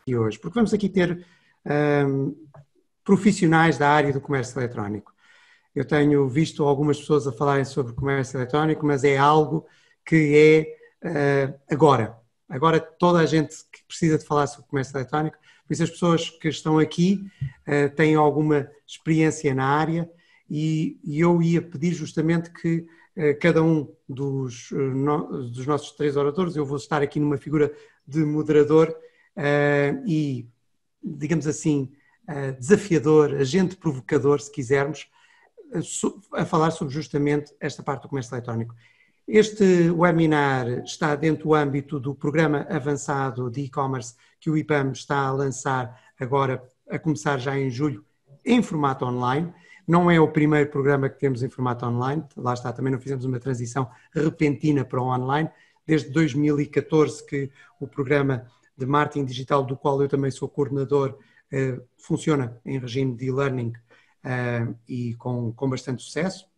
hoje? Porque vamos aqui ter profissionais da área do comércio eletrónico. Eu tenho visto algumas pessoas a falarem sobre comércio eletrónico, mas é algo que é agora. Agora toda a gente que precisa de falar sobre comércio eletrónico, por isso as pessoas que estão aqui têm alguma experiência na área e eu ia pedir justamente que cada um dos nossos 3 oradores, eu vou estar aqui numa figura de moderador e, digamos assim, desafiador, agente provocador, se quisermos, a falar sobre justamente esta parte do comércio eletrónico. Este webinar está dentro do âmbito do Programa Avançado de E-Commerce que o IPAM está a lançar agora, a começar já em julho, em formato online. Não é o primeiro programa que temos em formato online, lá está, também não fizemos uma transição repentina para o online. Desde 2014 que o programa de marketing digital, do qual eu também sou coordenador, funciona em regime de e-learning e com bastante sucesso.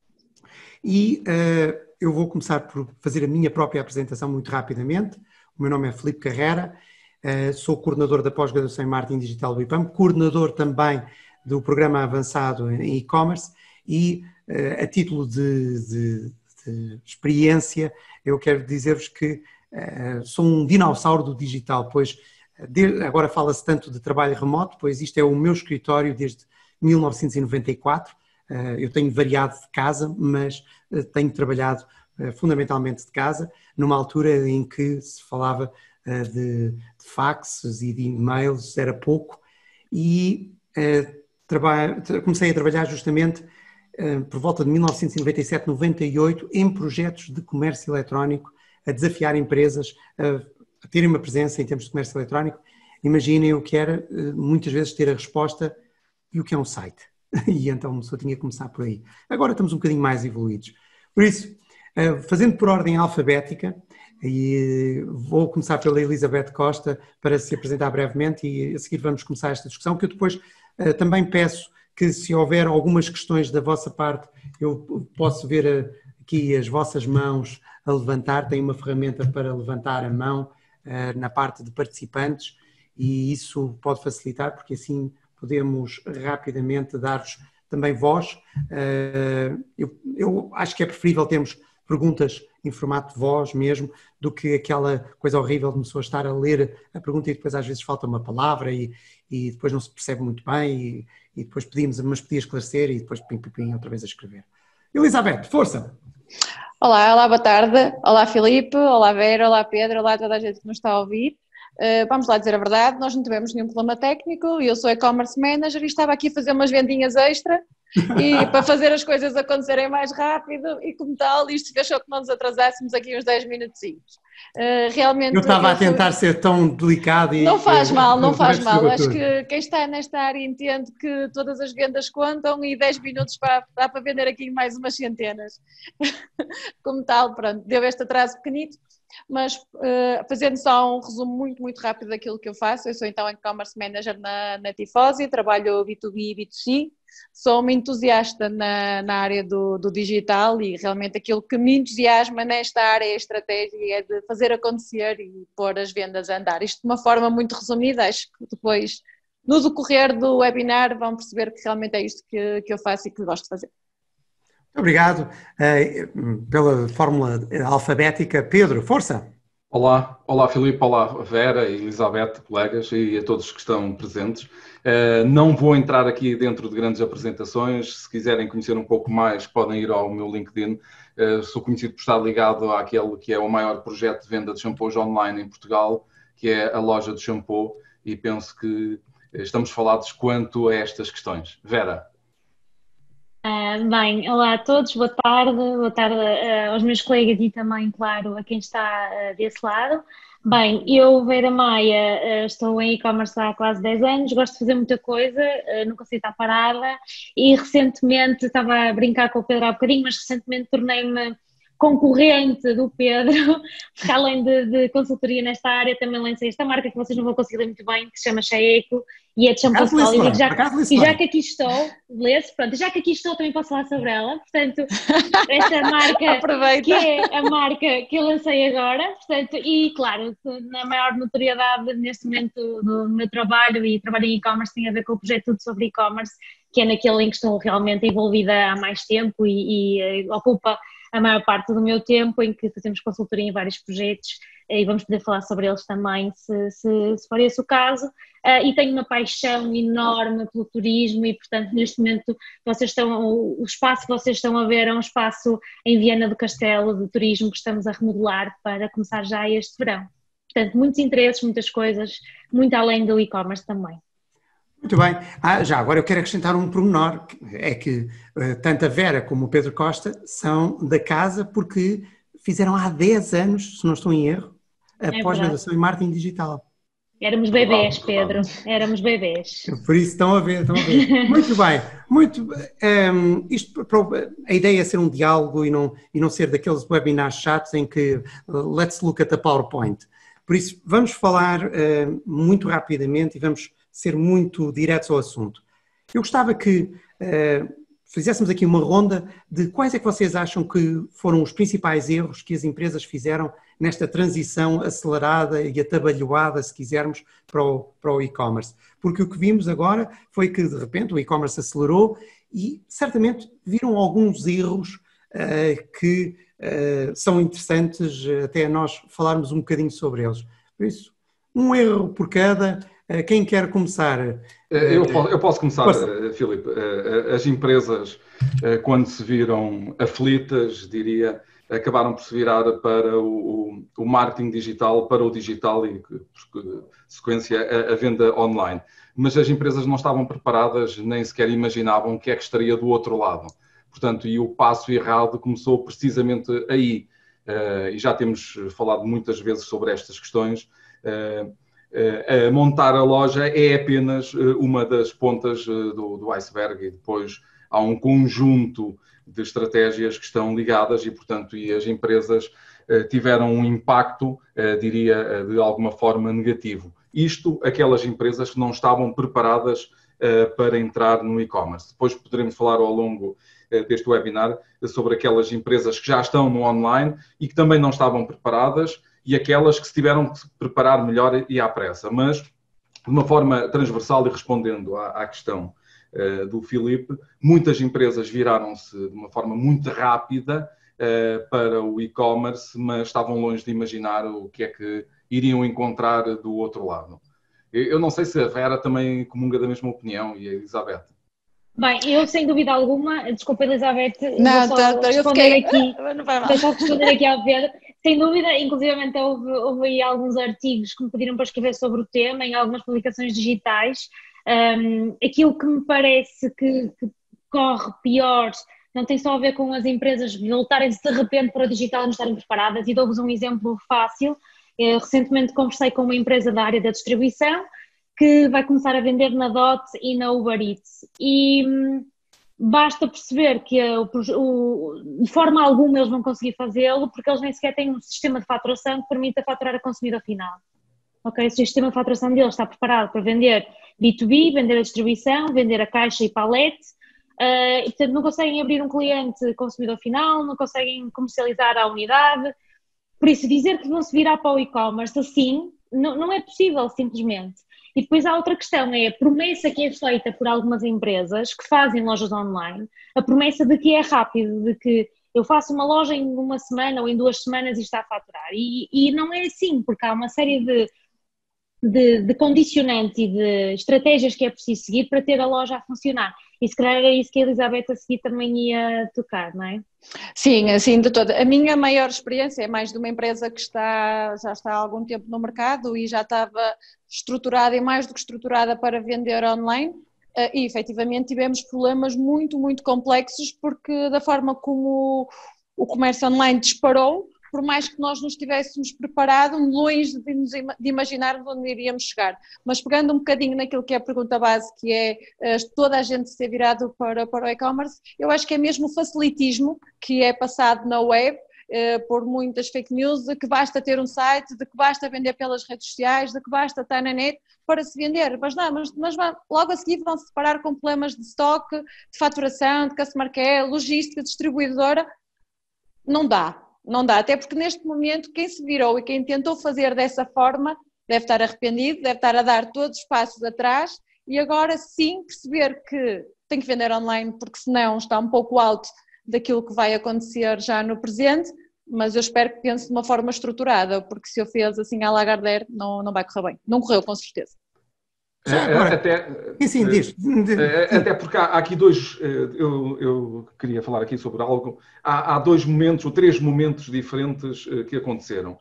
E eu vou começar por fazer a minha própria apresentação muito rapidamente. O meu nome é Filipe Carrera, sou coordenador da pós-graduação em marketing digital do IPAM, coordenador também do programa avançado em e-commerce e a título de experiência eu quero dizer-vos que sou um dinossauro do digital, pois agora fala-se tanto de trabalho remoto, pois isto é o meu escritório desde 1994. Eu tenho variado de casa, mas tenho trabalhado fundamentalmente de casa, numa altura em que se falava de faxes e de e-mails, era pouco, e comecei a trabalhar justamente por volta de 1997, 98, em projetos de comércio eletrónico, a desafiar empresas a terem uma presença em termos de comércio eletrónico. Imaginem o que era, muitas vezes, ter a resposta e o que é um site. E então a pessoa tinha que começar por aí. Agora estamos um bocadinho mais evoluídos. Por isso, fazendo por ordem alfabética, e vou começar pela Elizabeth Costa para se apresentar brevemente e a seguir vamos começar esta discussão, que eu depois também peço que, se houver algumas questões da vossa parte, eu posso ver aqui as vossas mãos a levantar. Tem uma ferramenta para levantar a mão na parte de participantes e isso pode facilitar, porque assim podemos rapidamente dar-vos também voz. Eu acho que é preferível termos perguntas em formato de voz mesmo, do que aquela coisa horrível de uma pessoa estar a ler a pergunta e depois às vezes falta uma palavra e depois não se percebe muito bem e depois pedimos, mas podia esclarecer e depois pim, outra vez a escrever. Elizabeth, força! Olá, boa tarde. Olá, Filipe. Olá, Vera. Olá, Pedro. Olá, toda a gente que nos está a ouvir. Vamos lá dizer a verdade, nós não tivemos nenhum problema técnico, eu sou e-commerce manager e estava aqui a fazer umas vendinhas extra e para fazer as coisas acontecerem mais rápido e como tal, isto deixou que não nos atrasássemos aqui uns 10 minutinhos. Realmente eu estava a tentar ser tão delicado e... Não faz mal, não faz mal. Acho que quem está nesta área entende que todas as vendas contam e 10 minutos dá para vender aqui mais umas centenas. Como tal, pronto, deu este atraso pequenito. Mas fazendo só um resumo muito rápido daquilo que eu faço, eu sou então e-commerce manager na Tifosi, trabalho B2B e B2C, sou uma entusiasta na área do digital e realmente aquilo que me entusiasma nesta área é a estratégia, é de fazer acontecer e pôr as vendas a andar. Isto de uma forma muito resumida, acho que depois no decorrer do webinar vão perceber que realmente é isto que eu faço e que gosto de fazer. Obrigado pela fórmula alfabética. Pedro, força! Olá Filipe, olá Vera, Elizabeth, colegas e a todos que estão presentes. Não vou entrar aqui dentro de grandes apresentações, se quiserem conhecer um pouco mais podem ir ao meu LinkedIn. Sou conhecido por estar ligado àquele que é o maior projeto de venda de shampoos online em Portugal, que é a loja de shampoo, e penso que estamos falados quanto a estas questões. Vera. Bem, olá a todos, boa tarde aos meus colegas e também, claro, a quem está desse lado. Bem, eu, Vera Maia, estou em e-commerce há quase 10 anos, gosto de fazer muita coisa, nunca sei estar parada e recentemente, estava a brincar com o Pedro há bocadinho, mas recentemente tornei-me concorrente do Pedro, porque além de consultoria nesta área, também lancei esta marca que vocês não vão conseguir ler muito bem, que se chama Cheeco, e é de shampoo sólido, e já que aqui estou, já que aqui estou também posso falar sobre ela, portanto, esta marca que é a marca que eu lancei agora, portanto, e claro, na maior notoriedade neste momento do meu trabalho, e trabalho em e-commerce, tem a ver com o projeto Tudo sobre e-commerce, que é naquele em que estou realmente envolvida há mais tempo e ocupa a maior parte do meu tempo, em que fazemos consultoria em vários projetos e vamos poder falar sobre eles também, se for esse o caso. E tenho uma paixão enorme pelo turismo e, portanto, neste momento o espaço que vocês estão a ver é um espaço em Viana do Castelo de turismo que estamos a remodelar para começar já este verão. Portanto, muitos interesses, muitas coisas, muito além do e-commerce também. Muito bem. Já agora eu quero acrescentar um pormenor, é que tanto a Vera como o Pedro Costa são da casa porque fizeram há 10 anos, se não estou em erro, a pós-graduação em marketing digital. Éramos bebés, Pedro, éramos bebés. Por isso estão a ver. Muito bem. A ideia é ser um diálogo e não ser daqueles webinars chatos em que let's look at a PowerPoint. Por isso vamos falar muito rapidamente e vamos ser muito diretos ao assunto. Eu gostava que fizéssemos aqui uma ronda de quais é que vocês acham que foram os principais erros que as empresas fizeram nesta transição acelerada e atabalhoada, se quisermos, para o e-commerce. Porque o que vimos agora foi que, de repente, o e-commerce acelerou e, certamente, viram alguns erros que são interessantes até nós falarmos um bocadinho sobre eles. Por isso, um erro por cada. Quem quer começar? Eu posso começar, Filipe. As empresas, quando se viram aflitas, diria, acabaram por se virar para o marketing digital, para o digital e, por sequência, a venda online. Mas as empresas não estavam preparadas, nem sequer imaginavam o que é que estaria do outro lado. Portanto, e o passo errado começou precisamente aí. E já temos falado muitas vezes sobre estas questões. Montar a loja é apenas uma das pontas do iceberg e depois há um conjunto de estratégias que estão ligadas e, portanto, e as empresas tiveram um impacto, diria, de alguma forma negativo. Isto, aquelas empresas que não estavam preparadas para entrar no e-commerce. Depois poderemos falar ao longo deste webinar sobre aquelas empresas que já estão no online e que também não estavam preparadas e aquelas que se tiveram que preparar melhor e à pressa. Mas, de uma forma transversal e respondendo à questão do Filipe, muitas empresas viraram-se de uma forma muito rápida para o e-commerce, mas estavam longe de imaginar o que é que iriam encontrar do outro lado. Eu não sei se a Vera também comunga da mesma opinião e a Elizabeth. Bem, eu sem dúvida alguma, desculpa Elizabeth, não, vou só responder aqui ao Pedro. Sem dúvida, inclusivamente houve aí alguns artigos que me pediram para escrever sobre o tema, em algumas publicações digitais. Aquilo que me parece que corre pior não tem só a ver com as empresas voltarem-se de repente para o digital e não estarem preparadas, e dou-vos um exemplo fácil. Eu recentemente conversei com uma empresa da área da distribuição que vai começar a vender na DOT e na Uber Eats. E basta perceber que de forma alguma eles vão conseguir fazê-lo, porque eles nem sequer têm um sistema de faturação que permita faturar a consumidor final. Okay? Se o sistema de faturação deles está preparado para vender B2B, vender a distribuição, vender a caixa e palete, e portanto não conseguem abrir um cliente consumidor final, não conseguem comercializar a unidade. Por isso, dizer que vão se virar para o e-commerce assim, não é possível simplesmente. E depois há outra questão, é a promessa que é feita por algumas empresas que fazem lojas online, a promessa de que é rápido, de que eu faço uma loja em uma semana ou em 2 semanas e está a faturar. E não é assim, porque há uma série de condicionantes e de estratégias que é preciso seguir para ter a loja a funcionar. E se calhar era isso que a Elizabeth a seguir também ia tocar, não é? Sim, assim de toda. A minha maior experiência é mais de uma empresa que já está há algum tempo no mercado e já estava estruturada e mais do que estruturada para vender online e efetivamente tivemos problemas muito, muito complexos porque da forma como o comércio online disparou, por mais que nós nos tivéssemos preparado, longe de imaginarmos onde iríamos chegar. Mas pegando um bocadinho naquilo que é a pergunta base, que é toda a gente ser virado para o e-commerce, eu acho que é mesmo o facilitismo que é passado na web por muitas fake news, de que basta ter um site, de que basta vender pelas redes sociais, de que basta estar na net para se vender. Mas não, mas logo a seguir vão se deparar com problemas de stock, de faturação, de customer care, logística, distribuidora. Não dá, até porque neste momento quem se virou e quem tentou fazer dessa forma deve estar arrependido, deve estar a dar todos os passos atrás e agora sim perceber que tem que vender online porque senão está um pouco alto daquilo que vai acontecer já no presente, mas eu espero que pense de uma forma estruturada, porque se eu fez assim à Lagardère não vai correr bem. Não correu, com certeza. Até porque há aqui dois, eu queria falar aqui sobre algo, há 2 momentos ou 3 momentos diferentes que aconteceram.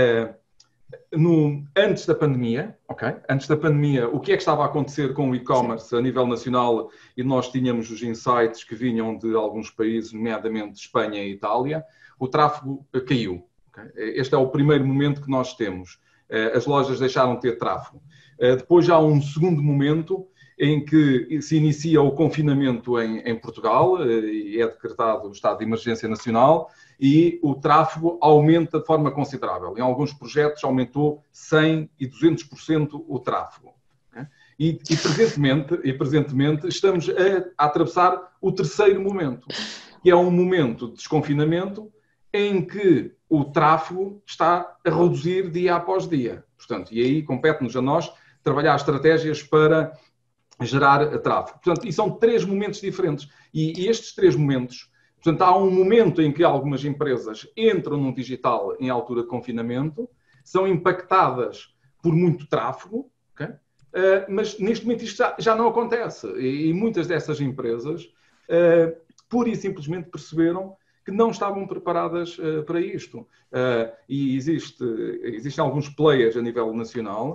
Antes da pandemia, antes da pandemia, o que é que estava a acontecer com o e-commerce a nível nacional? E nós tínhamos os insights que vinham de alguns países, nomeadamente Espanha e Itália, o tráfego caiu. Este é o primeiro momento que nós temos. As lojas deixaram de ter tráfego. Depois há um segundo momento em que se inicia o confinamento em Portugal e é decretado o estado de emergência nacional e o tráfego aumenta de forma considerável. Em alguns projetos aumentou 100% e 200% o tráfego. E presentemente estamos a atravessar o terceiro momento, que é um momento de desconfinamento em que o tráfego está a reduzir dia após dia. Portanto, e aí compete-nos a nós trabalhar estratégias para gerar tráfego. Portanto, e são 3 momentos diferentes. E estes 3 momentos, portanto, há um momento em que algumas empresas entram no digital em altura de confinamento, são impactadas por muito tráfego, mas neste momento isto já não acontece. E muitas dessas empresas, pura e simplesmente perceberam que não estavam preparadas para isto. E existem alguns players a nível nacional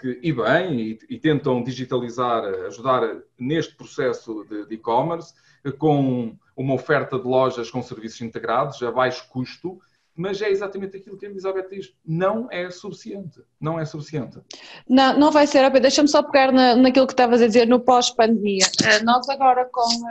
e tentam digitalizar, ajudar neste processo de e-commerce, com uma oferta de lojas com serviços integrados, a baixo custo, mas é exatamente aquilo que a Elizabeth diz, não é suficiente. Não é suficiente. Não vai ser, deixa-me só pegar naquilo que estavas a dizer no pós-pandemia. Nós agora,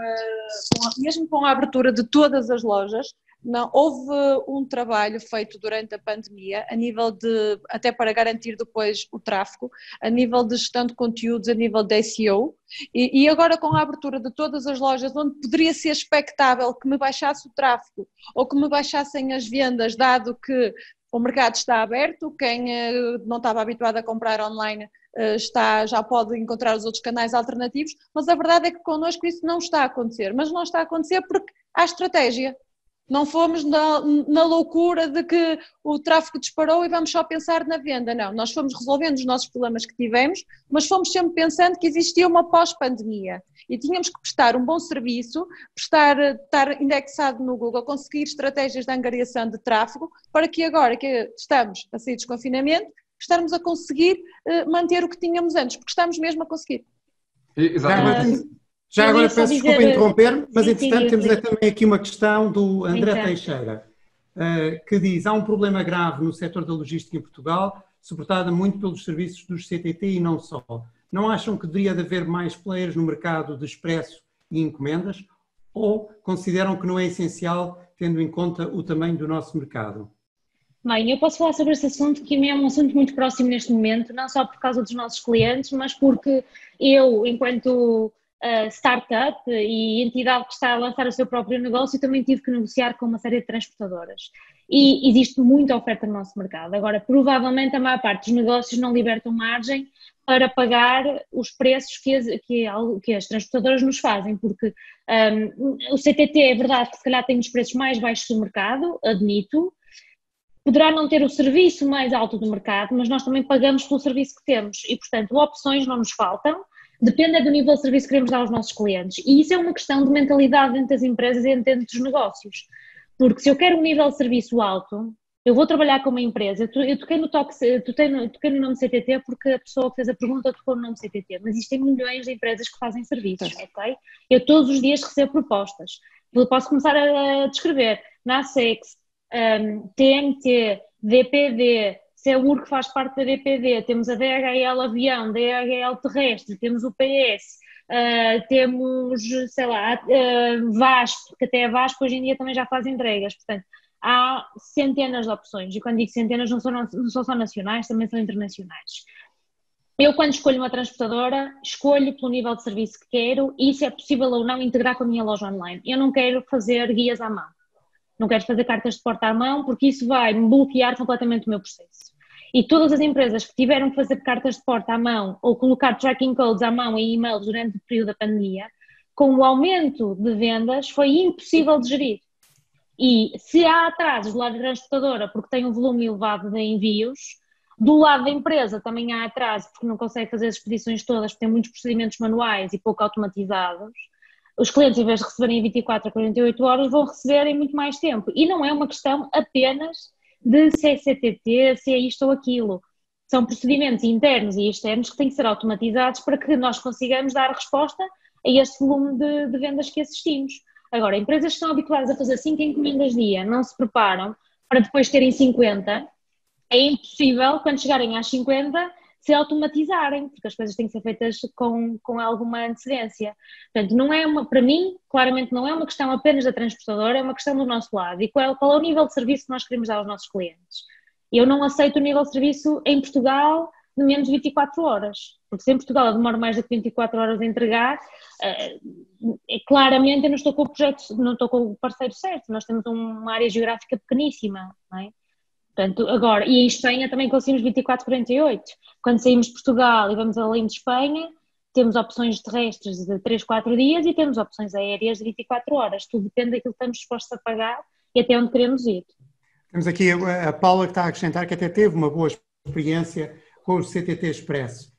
mesmo com a abertura de todas as lojas, houve um trabalho feito durante a pandemia, a nível de, até para garantir depois o tráfego, a nível de gestão de conteúdos, a nível de SEO, e agora com a abertura de todas as lojas, onde poderia ser expectável que me baixasse o tráfego ou que me baixassem as vendas, dado que o mercado está aberto, quem não estava habituado a comprar online já pode encontrar os outros canais alternativos, mas a verdade é que connosco isso não está a acontecer, mas não está a acontecer porque há estratégia. Não fomos na loucura de que o tráfego disparou e vamos só pensar na venda, não. Nós fomos resolvendo os nossos problemas que tivemos, mas fomos sempre pensando que existia uma pós-pandemia e tínhamos que prestar um bom serviço, estar indexado no Google, conseguir estratégias de angariação de tráfego para que agora que estamos a sair do desconfinamento, estarmos a conseguir manter o que tínhamos antes, porque estamos mesmo a conseguir. Exatamente. Já agora peço desculpa interromper, mas entretanto temos também aqui uma questão do André Teixeira, que diz: há um problema grave no setor da logística em Portugal, suportada muito pelos serviços dos CTT e não só. Não acham que deveria haver mais players no mercado de expresso e encomendas? Ou consideram que não é essencial, tendo em conta o tamanho do nosso mercado? Bem, eu posso falar sobre esse assunto, que é um assunto muito próximo neste momento, não só por causa dos nossos clientes, mas porque eu, enquanto startup e entidade que está a lançar o seu próprio negócio, também tive que negociar com uma série de transportadoras. E existe muita oferta no nosso mercado. Agora, provavelmente a maior parte dos negócios não libertam margem para pagar os preços que as transportadoras nos fazem, porque o CTT é verdade que se calhar tem os preços mais baixos do mercado, admito, poderá não ter o serviço mais alto do mercado, mas nós também pagamos pelo serviço que temos e, portanto, opções não nos faltam. Depende do nível de serviço que queremos dar aos nossos clientes. E isso é uma questão de mentalidade dentro das empresas e dentro dos negócios. Porque se eu quero um nível de serviço alto, eu vou trabalhar com uma empresa. Eu toquei no nome CTT porque a pessoa que fez a pergunta tocou no nome CTT, mas existem milhões de empresas que fazem serviços, ok? Eu todos os dias recebo propostas. Eu posso começar a descrever NACEX, TMT, DPD, Segur, que faz parte da DPD, temos a DHL Avião, DHL Terrestre, temos o PS, temos, sei lá, VASP, que até a VASP hoje em dia também já faz entregas. Portanto, há centenas de opções, e quando digo centenas não são só nacionais, também são internacionais. Eu, quando escolho uma transportadora, escolho pelo nível de serviço que quero e se é possível ou não integrar com a minha loja online. Eu não quero fazer guias à mão, não quero fazer cartas de porta à mão, porque isso vai me bloquear completamente o meu processo. E todas as empresas que tiveram que fazer cartas de porta à mão ou colocar tracking codes à mão em e-mails durante o período da pandemia, com o aumento de vendas, foi impossível de gerir. E se há atrasos do lado da transportadora porque tem um volume elevado de envios, do lado da empresa também há atraso porque não consegue fazer as expedições todas, porque tem muitos procedimentos manuais e pouco automatizados. Os clientes, em vez de receberem em 24 a 48 horas, vão receber em muito mais tempo. E não é uma questão apenas de se é CTT, se é isto ou aquilo. São procedimentos internos e externos que têm que ser automatizados para que nós consigamos dar resposta a este volume de vendas que assistimos. Agora, empresas que estão habituadas a fazer 5 encomendas dia não se preparam para depois terem 50, é impossível, quando chegarem às 50, se automatizarem, porque as coisas têm que ser feitas com alguma antecedência. Portanto, não é para mim, claramente não é uma questão apenas da transportadora, é uma questão do nosso lado. E qual é o nível de serviço que nós queremos dar aos nossos clientes? Eu não aceito o nível de serviço em Portugal de menos de 24 horas, porque se em Portugal eu demoro mais de 24 horas a entregar, claramente eu não estou com o projeto, não estou com o parceiro certo, nós temos uma área geográfica pequeníssima, não é? Portanto, agora, e em Espanha também conseguimos 24, 48. Quando saímos de Portugal e vamos além de Espanha, temos opções terrestres de 3, 4 dias e temos opções aéreas de 24 horas. Tudo depende daquilo que estamos dispostos a pagar e até onde queremos ir. Temos aqui a Paula que está a acrescentar que até teve uma boa experiência com o CTT Expresso.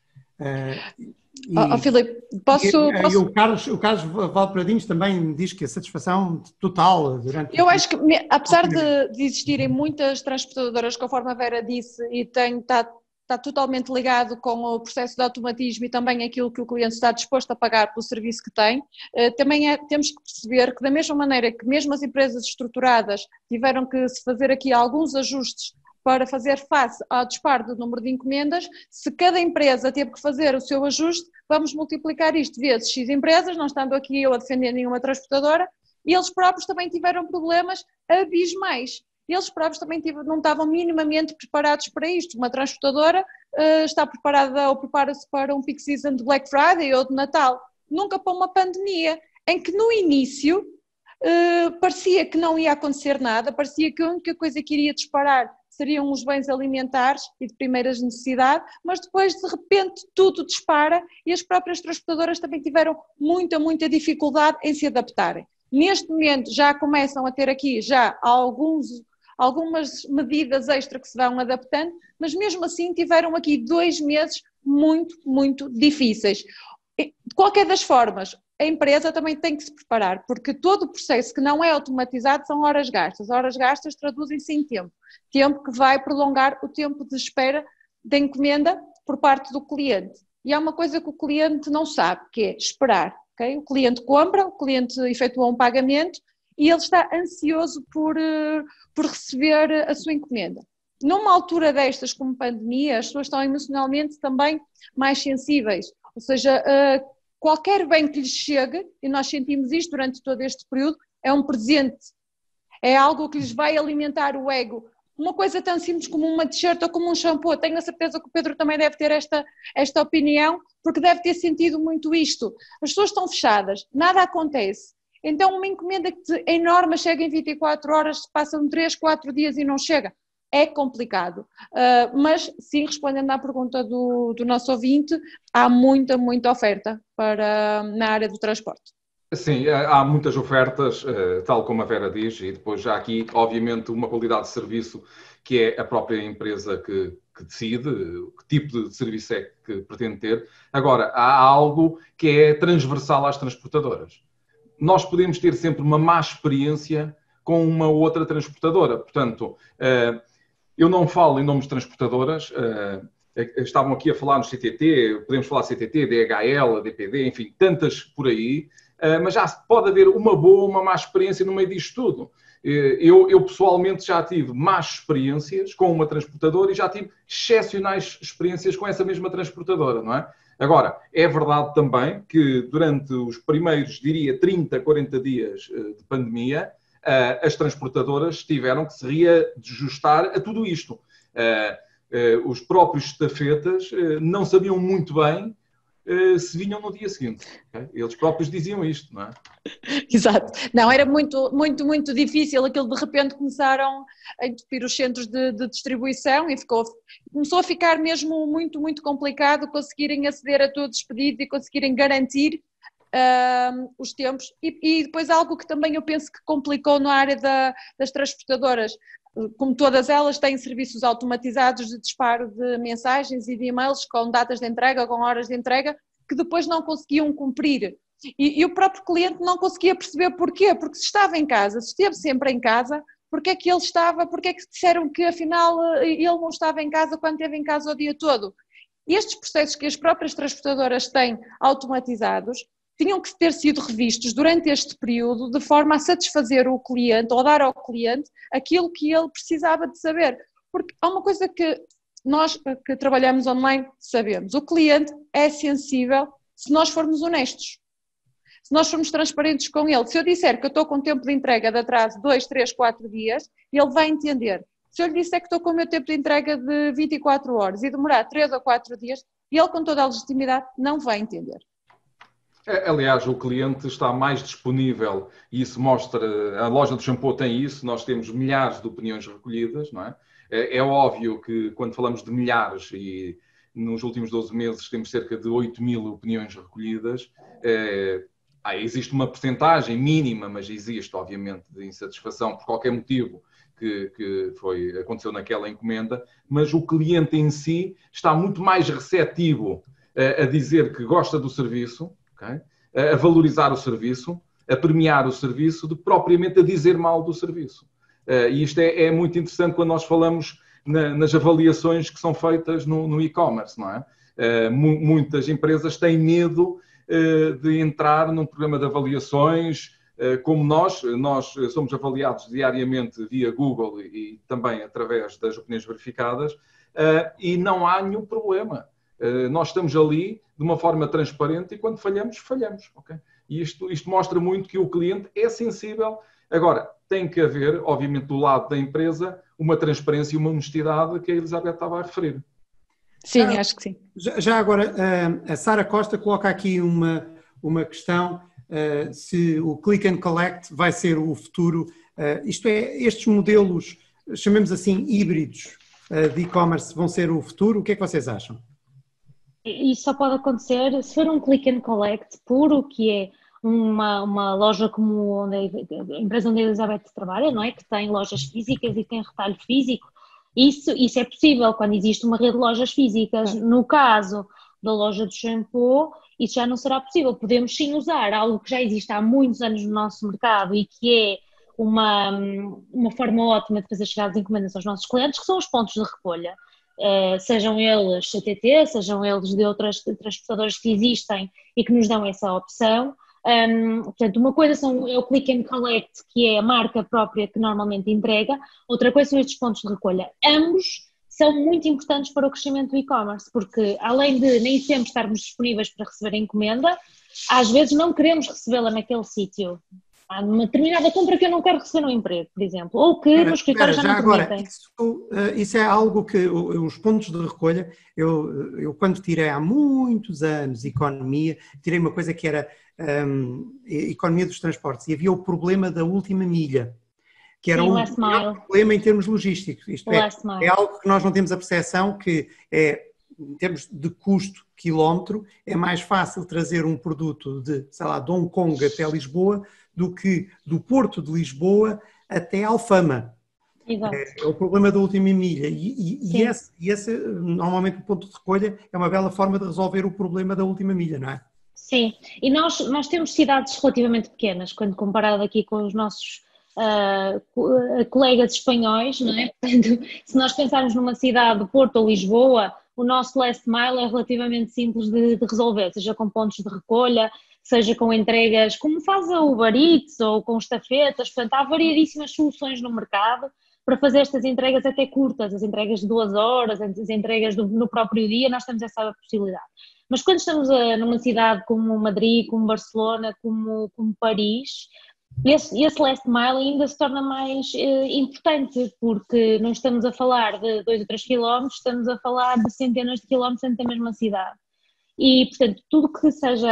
Filipe, posso... O Carlos Valpradinhos também diz que a satisfação total durante... Eu acho que, apesar de existirem muitas transportadoras, conforme a Vera disse, e está totalmente ligado com o processo de automatismo e também aquilo que o cliente está disposto a pagar pelo serviço que tem, também temos que perceber que da mesma maneira que mesmo as empresas estruturadas tiveram que se fazer aqui alguns ajustes para fazer face ao disparo do número de encomendas, se cada empresa teve que fazer o seu ajuste, vamos multiplicar isto vezes X empresas, não estando aqui eu a defender nenhuma transportadora, e eles próprios também tiveram problemas abismais. Eles próprios também não estavam minimamente preparados para isto. Uma transportadora está preparada ou prepara-se para um peak season de Black Friday ou de Natal, nunca para uma pandemia, em que no início parecia que não ia acontecer nada, parecia que a única coisa que iria disparar seriam os bens alimentares e de primeiras necessidades, mas depois de repente tudo dispara e as próprias transportadoras também tiveram muita dificuldade em se adaptarem. Neste momento já começam a ter aqui já algumas medidas extra que se vão adaptando, mas mesmo assim tiveram aqui 2 meses muito difíceis. De qualquer das formas, a empresa também tem que se preparar, porque todo o processo que não é automatizado são horas gastas. Horas gastas traduzem-se em tempo que vai prolongar o tempo de espera da encomenda por parte do cliente. E há uma coisa que o cliente não sabe, que é esperar. Okay? O cliente compra, o cliente efetua um pagamento e ele está ansioso por receber a sua encomenda. Numa altura destas, como pandemia, as pessoas estão emocionalmente também mais sensíveis, ou seja, qualquer bem que lhes chegue, e nós sentimos isto durante todo este período, é um presente, é algo que lhes vai alimentar o ego. Uma coisa tão simples como uma t-shirt ou como um shampoo, tenho a certeza que o Pedro também deve ter esta opinião, porque deve ter sentido muito isto. As pessoas estão fechadas, nada acontece. Então uma encomenda que em norma chega em 24 horas, passam 3, 4 dias e não chega. É complicado, mas sim, respondendo à pergunta do nosso ouvinte, há muita oferta na área do transporte. Sim, há muitas ofertas, tal como a Vera diz, e depois já aqui, obviamente, uma qualidade de serviço que é a própria empresa que decide que tipo de serviço é que pretende ter. Agora, há algo que é transversal às transportadoras. Nós podemos ter sempre uma má experiência com uma outra transportadora, portanto... Eu não falo em nomes de transportadoras, estavam aqui a falar no CTT, podemos falar CTT, DHL, DPD, enfim, tantas por aí, mas já pode haver uma boa, uma má experiência no meio disto tudo. Eu pessoalmente já tive más experiências com uma transportadora e já tive excepcionais experiências com essa mesma transportadora, não é? Agora, é verdade também que durante os primeiros, diria, 30, 40 dias de pandemia, as transportadoras tiveram que se reajustar a tudo isto. Os próprios estafetas não sabiam muito bem se vinham no dia seguinte. Okay? Eles próprios diziam isto, não é? Exato. Não, era muito, muito, muito difícil. Aquilo de repente começaram a entupir os centros de distribuição e começou a ficar mesmo muito, muito complicado conseguirem aceder a todos os pedidos e conseguirem garantir os tempos. E depois algo que também eu penso que complicou na área das transportadoras. Como todas elas têm serviços automatizados de disparo de mensagens e de e-mails com datas de entrega, com horas de entrega, que depois não conseguiam cumprir. E o próprio cliente não conseguia perceber porquê, porque se estava em casa, se esteve sempre em casa, porque é que ele estava, porque é que disseram que afinal ele não estava em casa quando esteve em casa o dia todo. E estes processos que as próprias transportadoras têm automatizados tinham que ter sido revistos durante este período de forma a satisfazer o cliente ou dar ao cliente aquilo que ele precisava de saber. Porque há uma coisa que nós que trabalhamos online sabemos, o cliente é sensível se nós formos honestos, se nós formos transparentes com ele. Se eu disser que eu estou com tempo de entrega de atraso de 2, 3, 4 dias, ele vai entender. Se eu lhe disser que estou com o meu tempo de entrega de 24 horas e demorar 3 ou 4 dias, ele com toda a legitimidade não vai entender. Aliás, o cliente está mais disponível e isso mostra, a loja do shampoo tem isso, nós temos milhares de opiniões recolhidas, não é? É óbvio que quando falamos de milhares e nos últimos 12 meses temos cerca de 8.000 opiniões recolhidas, existe uma percentagem mínima, mas existe, obviamente, de insatisfação por qualquer motivo que aconteceu naquela encomenda, mas o cliente em si está muito mais receptivo a dizer que gosta do serviço, okay? A valorizar o serviço, a premiar o serviço, do que propriamente a dizer mal do serviço. E isto é muito interessante quando nós falamos nas avaliações que são feitas no e-commerce, não é? Muitas empresas têm medo de entrar num programa de avaliações, como nós somos avaliados diariamente via Google e também através das opiniões verificadas, e não há nenhum problema. Nós estamos ali de uma forma transparente e quando falhamos, falhamos. Okay? E isto mostra muito que o cliente é sensível. Agora, tem que haver, obviamente, do lado da empresa, uma transparência e uma honestidade que a Elizabeth estava a referir. Sim, acho que sim. Já agora, a Sara Costa coloca aqui uma questão, se o Click and Collect vai ser o futuro, isto é, estes modelos, chamemos assim, híbridos de e-commerce vão ser o futuro, o que é que vocês acham? Isso só pode acontecer se for um Click and Collect puro, que é uma loja como a empresa onde a Elizabeth trabalha, não é? Que tem lojas físicas e tem retalho físico. Isso é possível quando existe uma rede de lojas físicas. No caso da loja do shampoo, isso já não será possível. Podemos sim usar algo que já existe há muitos anos no nosso mercado e que é uma forma ótima de fazer chegar as encomendas aos nossos clientes, que são os pontos de recolha. Sejam eles CTT, sejam eles de outras transportadoras que existem e que nos dão essa opção. Portanto, uma coisa é o Click and Collect, que é a marca própria que normalmente entrega, outra coisa são estes pontos de recolha. Ambos são muito importantes para o crescimento do e-commerce, porque além de nem sempre estarmos disponíveis para receber a encomenda, às vezes não queremos recebê-la naquele sítio. Há uma determinada compra que eu não quero receber no emprego, por exemplo, ou que no escritório já não permitem. Isso é algo que os pontos de recolha, eu quando tirei há muitos anos economia, tirei uma coisa que era economia dos transportes e havia o problema da última milha, que era um problema em termos logísticos. Isto é algo que nós não temos a percepção que em termos de custo quilómetro, é mais fácil trazer um produto de, sei lá, de Hong Kong até Lisboa do que do Porto de Lisboa até Alfama. Exato. É o problema da última milha e esse, normalmente, o ponto de recolha é uma bela forma de resolver o problema da última milha, não é? Sim, e nós temos cidades relativamente pequenas, quando comparado aqui com os nossos colegas espanhóis, não é? Portanto, se nós pensarmos numa cidade, Porto ou Lisboa, o nosso last mile é relativamente simples de resolver, seja com pontos de recolha, seja com entregas, como faz a Uber Eats ou com estafetas. Portanto, há variedíssimas soluções no mercado para fazer estas entregas até curtas, as entregas de 2 horas, as entregas no próprio dia, nós temos essa possibilidade. Mas quando estamos numa cidade como Madrid, como Barcelona, como Paris, esse last mile ainda se torna mais importante, porque não estamos a falar de 2 ou 3 quilómetros, estamos a falar de centenas de quilómetros dentro da mesma cidade. E, portanto, tudo que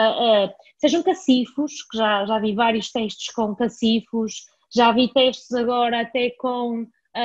sejam cacifos, que já vi vários testes com cacifos, já vi testes agora até com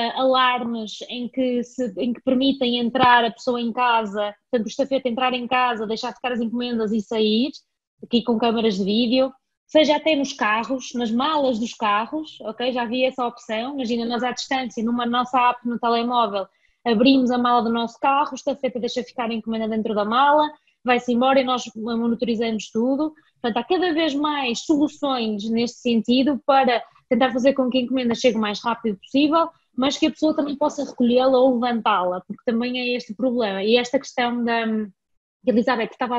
alarmes em que permitem entrar a pessoa em casa, portanto o estafeta entrar em casa, deixar ficar as encomendas e sair, aqui com câmaras de vídeo, seja até nos carros, nas malas dos carros, ok? Já vi essa opção, imagina nós à distância, numa nossa app no telemóvel, abrimos a mala do nosso carro, o estafeta deixa ficar a encomenda dentro da mala, vai-se embora e nós monitorizamos tudo. Portanto, há cada vez mais soluções neste sentido para tentar fazer com que a encomenda chegue o mais rápido possível, mas que a pessoa também possa recolhê-la ou levantá-la, porque também é este problema. E esta questão da Elizabeth estava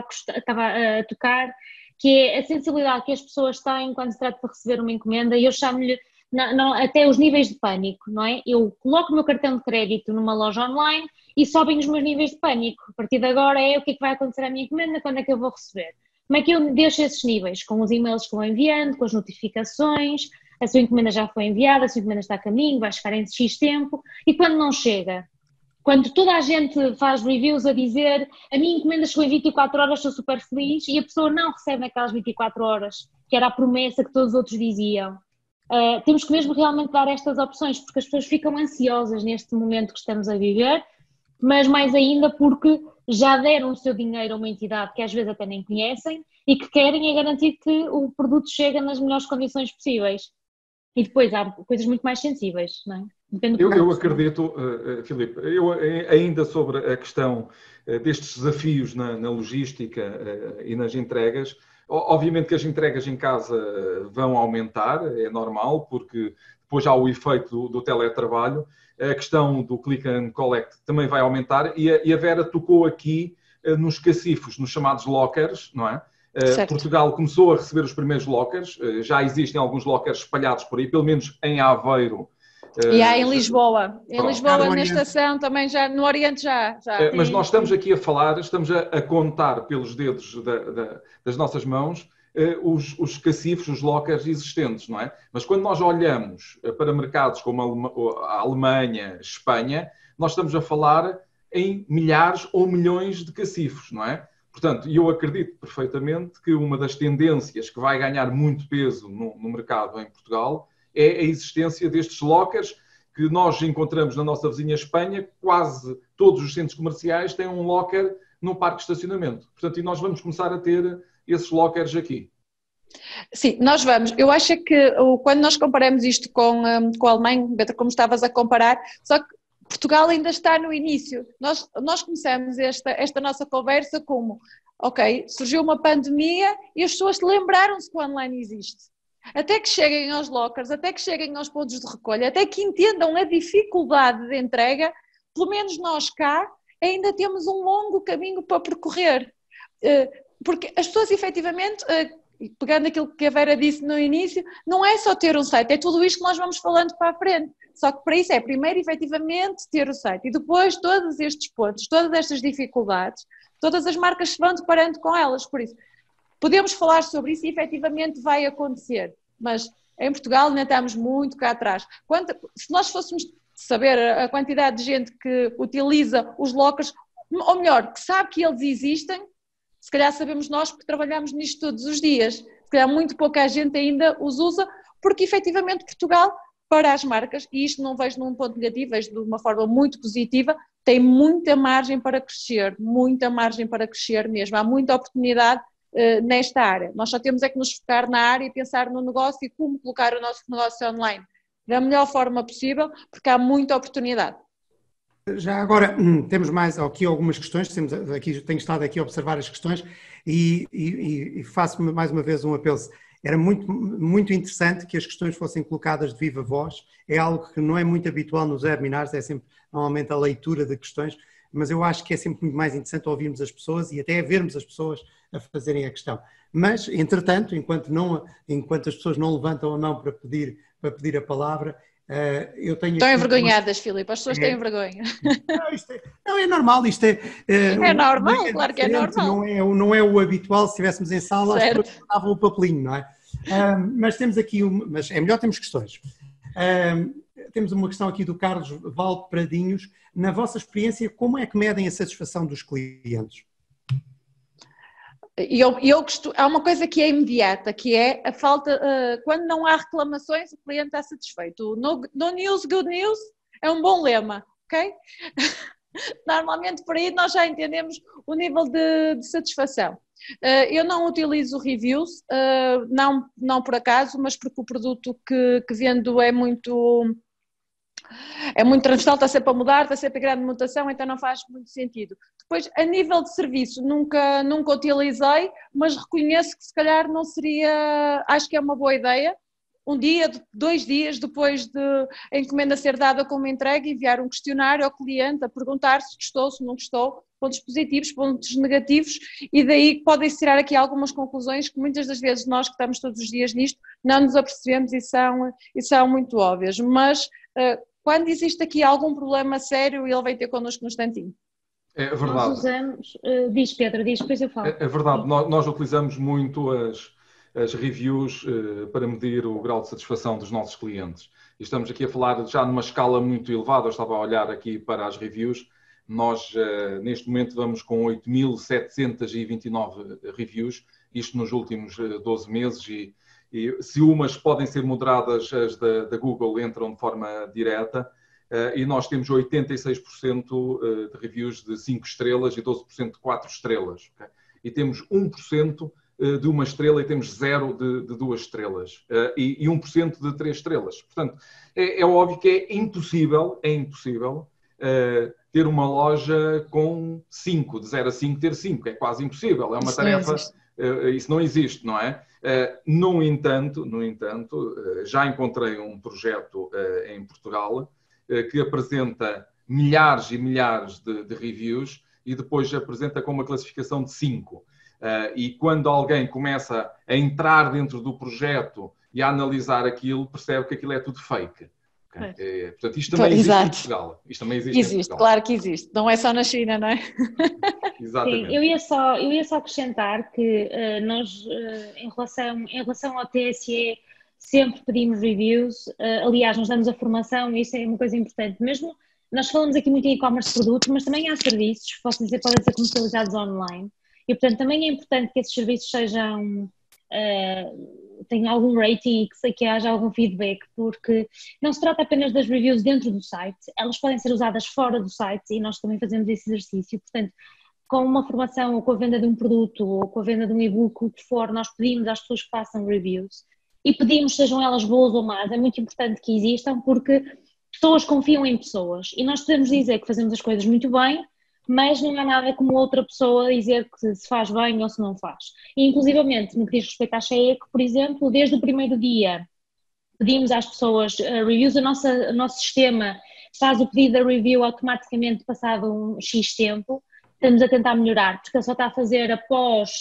a tocar, que é a sensibilidade que as pessoas têm quando se trata de receber uma encomenda, e eu chamo-lhe até os níveis de pânico, não é? Eu coloco o meu cartão de crédito numa loja online e sobem os meus níveis de pânico. A partir de agora é o que é que vai acontecer à minha encomenda, quando é que eu vou receber? Como é que eu deixo esses níveis? Com os e-mails que vou enviando, com as notificações, a sua encomenda já foi enviada, a sua encomenda está a caminho, vai chegar em X tempo, e quando não chega? Quando toda a gente faz reviews a dizer a minha encomenda chegou em 24 horas, estou super feliz, e a pessoa não recebe naquelas 24 horas, que era a promessa que todos os outros diziam. Temos que mesmo realmente dar estas opções, porque as pessoas ficam ansiosas neste momento que estamos a viver, mas mais ainda porque já deram o seu dinheiro a uma entidade que às vezes até nem conhecem e que querem garantir que o produto chega nas melhores condições possíveis. E depois há coisas muito mais sensíveis, não é? Eu acredito, Filipe, ainda sobre a questão destes desafios na logística e nas entregas, obviamente que as entregas em casa vão aumentar, é normal, porque depois há o efeito do teletrabalho, a questão do click and collect também vai aumentar, e a Vera tocou aqui nos cacifos, nos chamados lockers, não é? Portugal começou a receber os primeiros lockers, já existem alguns lockers espalhados por aí, pelo menos em Aveiro. E há em Lisboa. Em Lisboa, na estação, também já, no Oriente já. Mas nós estamos aqui a falar, estamos a contar pelos dedos das nossas mãos os cacifos, os lockers existentes, não é? Mas quando nós olhamos para mercados como a Alemanha, Espanha, nós estamos a falar em milhares ou milhões de cacifos, não é? Portanto, eu acredito perfeitamente que uma das tendências que vai ganhar muito peso no mercado em Portugal é a existência destes lockers que nós encontramos na nossa vizinha Espanha. Quase todos os centros comerciais têm um locker no parque de estacionamento. Portanto, e nós vamos começar a ter esses lockers aqui. Sim, nós vamos. Eu acho que quando nós comparamos isto com a Alemanha, Beto, como estavas a comparar, só que Portugal ainda está no início. Nós começamos esta nossa conversa como, ok, surgiu uma pandemia e as pessoas lembraram-se que o online existe. Até que cheguem aos lockers, até que cheguem aos pontos de recolha, até que entendam a dificuldade de entrega, pelo menos nós cá ainda temos um longo caminho para percorrer. Porque as pessoas efetivamente, pegando aquilo que a Vera disse no início, não é só ter um site, é tudo isto que nós vamos falando para a frente. Só que para isso é primeiro efetivamente ter o site e depois todos estes pontos, todas estas dificuldades, todas as marcas se vão deparando com elas, por isso. Podemos falar sobre isso e efetivamente vai acontecer, mas em Portugal ainda estamos muito cá atrás. Se nós fôssemos saber a quantidade de gente que utiliza os lockers, ou melhor, que sabe que eles existem, se calhar sabemos nós porque trabalhamos nisto todos os dias. Se calhar muito pouca gente ainda os usa, porque efetivamente Portugal, para as marcas, e isto não vejo num ponto negativo, vejo de uma forma muito positiva, tem muita margem para crescer mesmo. Há muita oportunidade nesta área. Nós só temos é que nos focar na área e pensar no negócio e como colocar o nosso negócio online da melhor forma possível, porque há muita oportunidade. Já agora temos mais aqui algumas questões, tenho estado aqui a observar as questões e faço mais uma vez um apelo. Era muito, muito interessante que as questões fossem colocadas de viva voz, é algo que não é muito habitual nos webinars, é sempre normalmente a leitura de questões, mas eu acho que é sempre muito mais interessante ouvirmos as pessoas e até vermos as pessoas a fazerem a questão. Mas, entretanto, enquanto as pessoas não levantam a mão para pedir a palavra, eu tenho... Estão envergonhadas, Filipe, as pessoas têm vergonha. Não, é normal, isto é... É normal, claro que é normal. Não é o habitual, se estivéssemos em sala, as pessoas davam o papelinho, não é? Mas temos aqui, mas é melhor termos questões. Temos uma questão aqui do Carlos Valde Pradinhos. Na vossa experiência, como é que medem a satisfação dos clientes? Há uma coisa que é imediata, que é a falta, quando não há reclamações, o cliente está satisfeito. No news, good news é um bom lema, ok? Normalmente por aí nós já entendemos o nível de satisfação. Eu não utilizo reviews, não por acaso, mas porque o produto que vendo é muito transversal, está sempre a mudar, está sempre em grande mutação, então não faz muito sentido. Depois, a nível de serviço, nunca utilizei, mas reconheço que se calhar não seria, acho que é uma boa ideia, um dia, 2 dias depois de a encomenda ser dada como entregue, enviar um questionário ao cliente a perguntar se gostou, se não gostou, pontos positivos, pontos negativos, e daí podem tirar aqui algumas conclusões que muitas das vezes nós que estamos todos os dias nisto não nos apercebemos e são muito óbvias, mas quando existe aqui algum problema sério, ele vai ter connosco no instantinho. É verdade. Nós usamos, diz Pedro, depois eu falo. É verdade, nós utilizamos muito as reviews para medir o grau de satisfação dos nossos clientes. E estamos aqui a falar já numa escala muito elevada, eu estava a olhar aqui para as reviews, nós neste momento vamos com 8.729 reviews, isto nos últimos 12 meses, e se umas podem ser moderadas, as da Google entram de forma direta, e nós temos 86% de reviews de 5 estrelas e 12% de 4 estrelas. Okay? E temos 1% de 1 estrela e temos 0 de 2 estrelas. E 1% de 3 estrelas. Portanto, é óbvio que é impossível ter uma loja com 5, de 0 a 5 ter 5. É quase impossível. É uma tarefa... Isso não existe, não é? No entanto, já encontrei um projeto em Portugal que apresenta milhares e milhares de reviews e depois apresenta com uma classificação de 5. E quando alguém começa a entrar dentro do projeto e a analisar aquilo, percebe que aquilo é tudo fake. Okay? Portanto, isto também existe em Portugal. Isto também existe em Portugal. Claro que existe. Não é só na China, não é? Exatamente. Sim, eu ia só acrescentar que nós, em relação ao TSE, sempre pedimos reviews. Aliás, nós damos a formação e isso é uma coisa importante. Mesmo, nós falamos aqui muito em e-commerce de produtos, mas também há serviços, posso dizer, podem ser comercializados online. E, portanto, também é importante que esses serviços tenham algum rating e que haja algum feedback, porque não se trata apenas das reviews dentro do site, elas podem ser usadas fora do site e nós também fazemos esse exercício. Portanto, com uma formação ou com a venda de um produto ou com a venda de um e-book, o que for, nós pedimos às pessoas que façam reviews e pedimos, sejam elas boas ou más, é muito importante que existam porque pessoas confiam em pessoas e nós podemos dizer que fazemos as coisas muito bem, mas não há nada como outra pessoa dizer que se faz bem ou se não faz. E, inclusivamente, no que diz respeito à Shein, por exemplo, desde o primeiro dia pedimos às pessoas reviews, o nosso sistema faz o pedido da review automaticamente passado um X tempo, estamos a tentar melhorar, porque ele só está a fazer após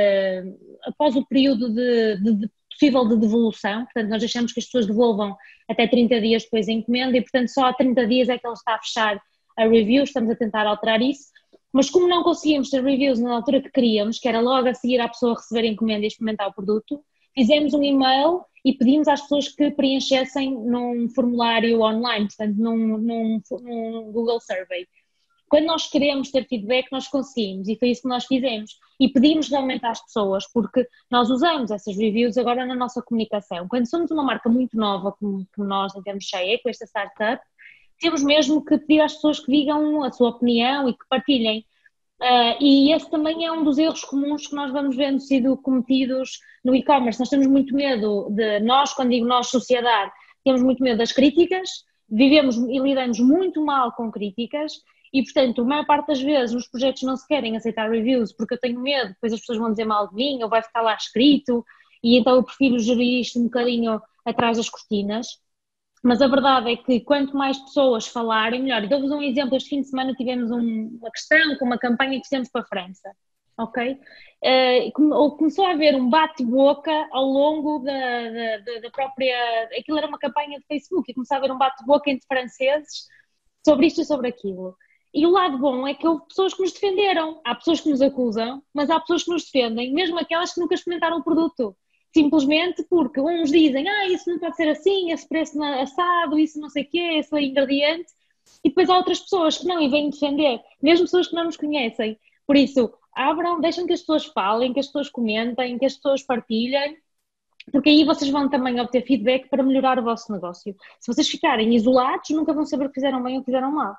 o período possível de devolução, portanto nós deixamos que as pessoas devolvam até 30 dias depois da encomenda e, portanto, só há 30 dias é que ele está a fechar a review, estamos a tentar alterar isso, mas como não conseguimos ter reviews na altura que queríamos, que era logo a seguir à pessoa receber a encomenda e experimentar o produto, fizemos um e-mail e pedimos às pessoas que preenchessem num formulário online, portanto num Google Survey. Quando nós queremos ter feedback, nós conseguimos e foi isso que nós fizemos e pedimos realmente às pessoas, porque nós usamos essas reviews agora na nossa comunicação. Quando somos uma marca muito nova, como nós em termos de Shein, com esta startup, temos mesmo que pedir às pessoas que digam a sua opinião e que partilhem. E esse também é um dos erros comuns que nós vamos vendo sido cometidos no e-commerce. Nós temos muito medo quando digo nós, sociedade, temos muito medo das críticas, vivemos e lidamos muito mal com críticas e, portanto, a maior parte das vezes nos projetos não se querem aceitar reviews porque eu tenho medo, depois as pessoas vão dizer mal de mim ou vai ficar lá escrito e então eu prefiro gerir isto um bocadinho atrás das cortinas. Mas a verdade é que quanto mais pessoas falarem, melhor. E dou-vos um exemplo, este fim de semana tivemos uma questão com uma campanha que fizemos para a França, ok? Começou a haver um bate-boca ao longo da própria... Aquilo era uma campanha de Facebook e começou a haver um bate-boca entre franceses sobre isto e sobre aquilo. E o lado bom é que houve pessoas que nos defenderam. Há pessoas que nos acusam, mas há pessoas que nos defendem, mesmo aquelas que nunca experimentaram o produto. simplesmente porque uns dizem, isso não pode ser assim, esse preço não é assado, isso não sei o quê, esse é ingrediente, e depois há outras pessoas que não e vêm defender, mesmo pessoas que não nos conhecem. Por isso, abram, deixem que as pessoas falem, que as pessoas comentem, que as pessoas partilhem, porque aí vocês vão também obter feedback para melhorar o vosso negócio. Se vocês ficarem isolados, nunca vão saber o que fizeram bem ou o que fizeram mal.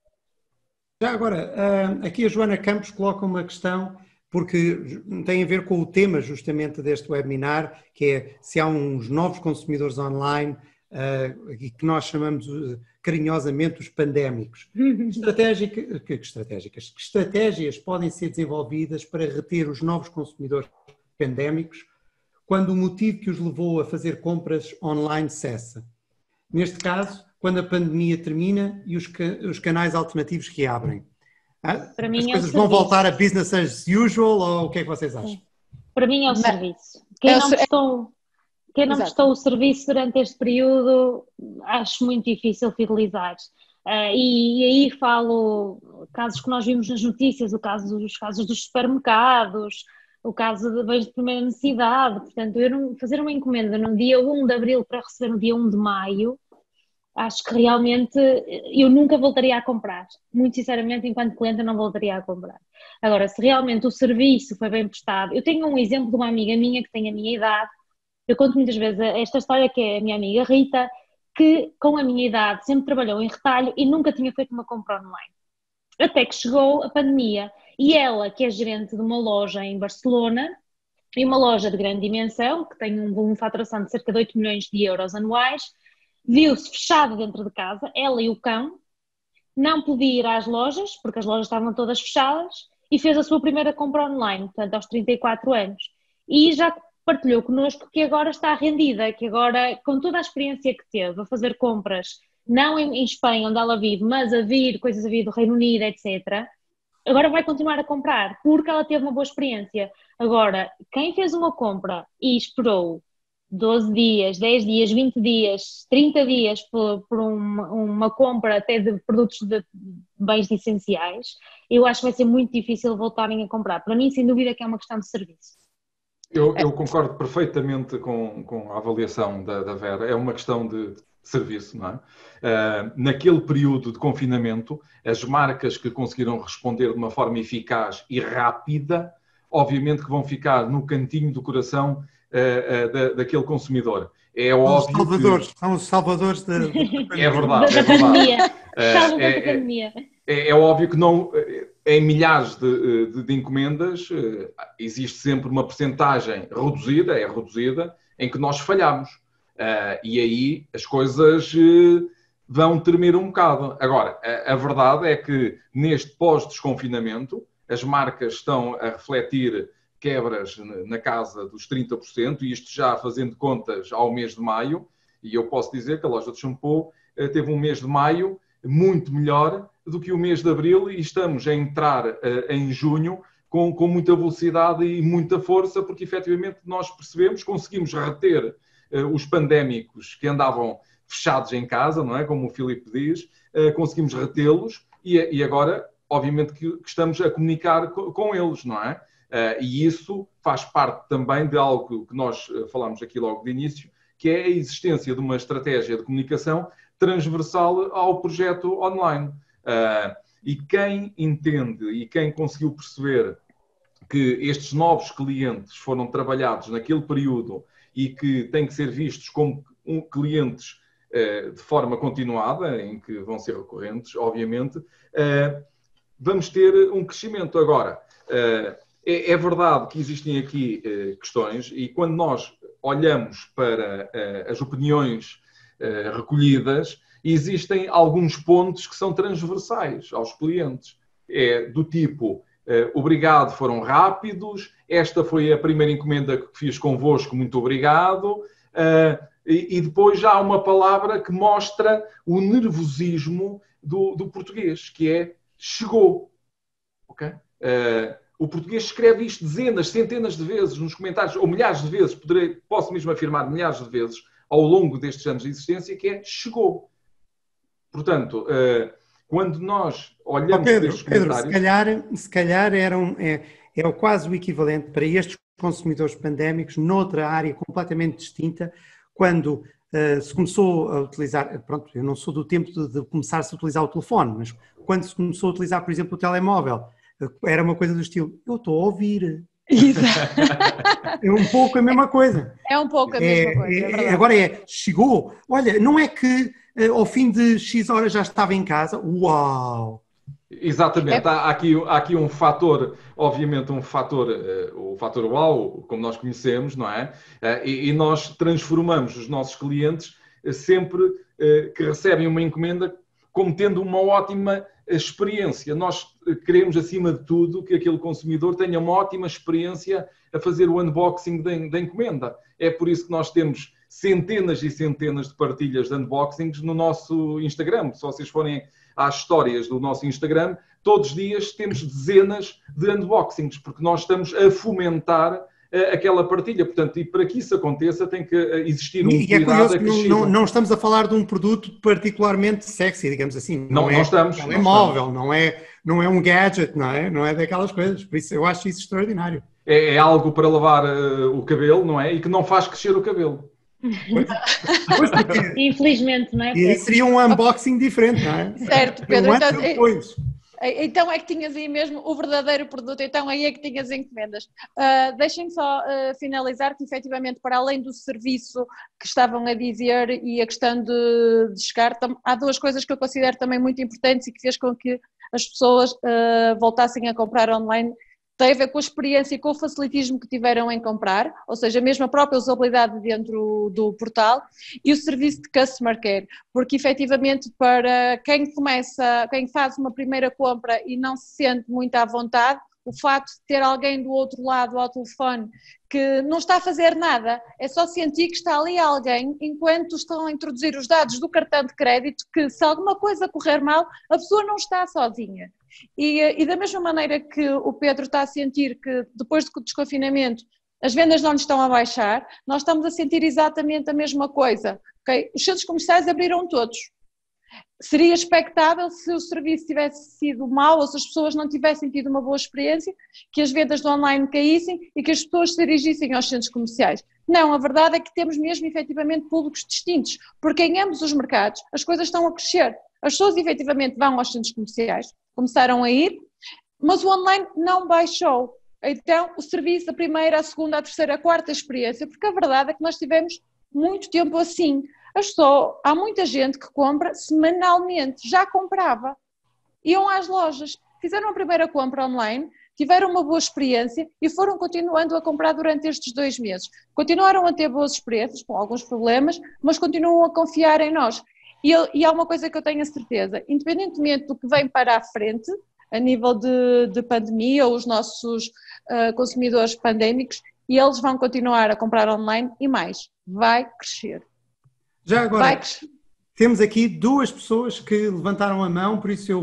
Já agora, aqui a Joana Campos coloca uma questão, porque tem a ver com o tema justamente deste webinar, que é se há uns novos consumidores online, e que nós chamamos carinhosamente os pandémicos. Que estratégias podem ser desenvolvidas para reter os novos consumidores pandémicos quando o motivo que os levou a fazer compras online cessa? Neste caso, quando a pandemia termina e os canais alternativos reabrem. Para mim as coisas é vão voltar a business as usual ou o que é que vocês acham? Para mim é o serviço. Quem não prestou o serviço durante este período, acho muito difícil fidelizar. E aí falo casos que nós vimos nas notícias, os casos dos supermercados, o caso de bens de primeira necessidade. Portanto, fazer uma encomenda no dia 1 de abril para receber no dia 1 de maio, acho que realmente eu nunca voltaria a comprar. Muito sinceramente, enquanto cliente, eu não voltaria a comprar. Agora, se realmente o serviço foi bem prestado... Eu tenho um exemplo de uma amiga minha que tem a minha idade. Eu conto muitas vezes esta história, que é a minha amiga Rita, que com a minha idade sempre trabalhou em retalho e nunca tinha feito uma compra online. Até que chegou a pandemia. E ela, que é gerente de uma loja em Barcelona, e uma loja de grande dimensão, que tem um volume de faturação de cerca de 8 milhões de euros anuais, viu-se fechada dentro de casa, ela e o cão, não podia ir às lojas, porque as lojas estavam todas fechadas, e fez a sua primeira compra online, portanto aos 34 anos. E já partilhou connosco que agora está rendida, que agora, com toda a experiência que teve a fazer compras, não em Espanha, onde ela vive, mas coisas a vir do Reino Unido, etc., agora vai continuar a comprar, porque ela teve uma boa experiência. Agora, quem fez uma compra e esperou 12 dias, 10 dias, 20 dias, 30 dias por uma compra até de produtos de bens essenciais, eu acho que vai ser muito difícil voltarem a comprar. Para mim, sem dúvida, que é uma questão de serviço. Eu concordo perfeitamente com a avaliação da Vera. É uma questão de serviço, não é? Naquele período de confinamento, as marcas que conseguiram responder de uma forma eficaz e rápida, obviamente que vão ficar no cantinho do coração daquele consumidor. É óbvio são os salvadores da é verdade, da pandemia. É óbvio que não, em milhares de encomendas existe sempre uma percentagem reduzida, em que nós falhamos. E aí as coisas vão tremer um bocado. Agora, a verdade é que neste pós-desconfinamento, as marcas estão a refletir quebras na casa dos 30%, e isto já fazendo contas ao mês de maio, e eu posso dizer que a loja de shampoo teve um mês de maio muito melhor do que o mês de abril, e estamos a entrar em junho com muita velocidade e muita força, porque efetivamente nós conseguimos reter os pandémicos que andavam fechados em casa, não é? Como o Filipe diz, conseguimos retê-los e agora, obviamente, que estamos a comunicar com eles, não é? E isso faz parte também de algo que nós falámos aqui logo de início, que é a existência de uma estratégia de comunicação transversal ao projeto online. E quem entende e quem conseguiu perceber que estes novos clientes foram trabalhados naquele período e que têm que ser vistos como clientes de forma continuada, em que vão ser recorrentes, obviamente, vamos ter um crescimento. Agora, é verdade que existem aqui questões, e quando nós olhamos para as opiniões recolhidas, existem alguns pontos que são transversais aos clientes. É do tipo, obrigado, foram rápidos, esta foi a primeira encomenda que fiz convosco, muito obrigado. E depois já há uma palavra que mostra o nervosismo do português, que é chegou. Okay? O português escreve isto dezenas, centenas de vezes nos comentários, ou milhares de vezes, posso mesmo afirmar milhares de vezes, ao longo destes anos de existência, que é chegou. Portanto, quando nós olhamos para estes comentários... Se calhar é quase o equivalente para estes consumidores pandémicos noutra área completamente distinta, quando se começou a utilizar, pronto, eu não sou do tempo de começar-se a utilizar o telefone, mas quando se começou a utilizar, por exemplo, o telemóvel, era uma coisa do estilo, eu estou a ouvir. É um pouco a mesma coisa. É um pouco a mesma coisa, é verdade. Agora chegou, olha, não é que ao fim de X horas já estava em casa, uau! Exatamente, há aqui um fator, obviamente o fator uau, como nós conhecemos, não é? E nós transformamos os nossos clientes sempre que recebem uma encomenda como tendo uma ótima experiência. Nós queremos, acima de tudo, que aquele consumidor tenha uma ótima experiência a fazer o unboxing da encomenda. É por isso que nós temos centenas e centenas de partilhas de unboxings no nosso Instagram. Se vocês forem às histórias do nosso Instagram, todos os dias temos dezenas de unboxings, porque nós estamos a fomentar aquela partilha. Portanto, e para que isso aconteça tem que existir um cuidado acrescido. Não estamos a falar de um produto particularmente sexy, digamos assim. Não estamos. Não é móvel, não é um gadget, não é daquelas coisas. Por isso eu acho isso extraordinário. É algo para lavar o cabelo, não é? E que não faz crescer o cabelo. Infelizmente, não é? E seria um unboxing diferente, não é? Certo, Pedro. Depois. Então é que tinhas aí mesmo o verdadeiro produto, então aí é que tinhas encomendas. Deixem-me só finalizar que efetivamente para além do serviço que estavam a dizer e a questão de chegar, há duas coisas que eu considero também muito importantes e que fez com que as pessoas voltassem a comprar online. Tem a ver com a experiência e com o facilitismo que tiveram em comprar, ou seja, mesmo a própria usabilidade dentro do portal e o serviço de Customer Care, porque efetivamente para quem faz uma primeira compra e não se sente muito à vontade, o facto de ter alguém do outro lado ao telefone que não está a fazer nada, é só sentir que está ali alguém enquanto estão a introduzir os dados do cartão de crédito, que se alguma coisa correr mal, a pessoa não está sozinha. E da mesma maneira que o Pedro está a sentir que depois do desconfinamento as vendas não lhe estão a baixar, nós estamos a sentir exatamente a mesma coisa. Okay? Os centros comerciais abriram todos. Seria expectável, se o serviço tivesse sido mau ou se as pessoas não tivessem tido uma boa experiência, que as vendas do online caíssem e que as pessoas se dirigissem aos centros comerciais. Não, a verdade é que temos mesmo efetivamente públicos distintos, porque em ambos os mercados as coisas estão a crescer. As pessoas efetivamente vão aos centros comerciais, começaram a ir, mas o online não baixou. Então, o serviço, a primeira, a segunda, a terceira, a quarta experiência, porque a verdade é que nós tivemos muito tempo assim. Há muita gente que compra semanalmente, já comprava. Iam às lojas, fizeram a primeira compra online, tiveram uma boa experiência e foram continuando a comprar durante estes 2 meses. Continuaram a ter boas experiências, com alguns problemas, mas continuam a confiar em nós. E há uma coisa que eu tenho a certeza, independentemente do que vem para a frente, a nível de pandemia ou os nossos consumidores pandémicos, e eles vão continuar a comprar online e mais, vai crescer. Já agora, temos aqui 2 pessoas que levantaram a mão, por isso eu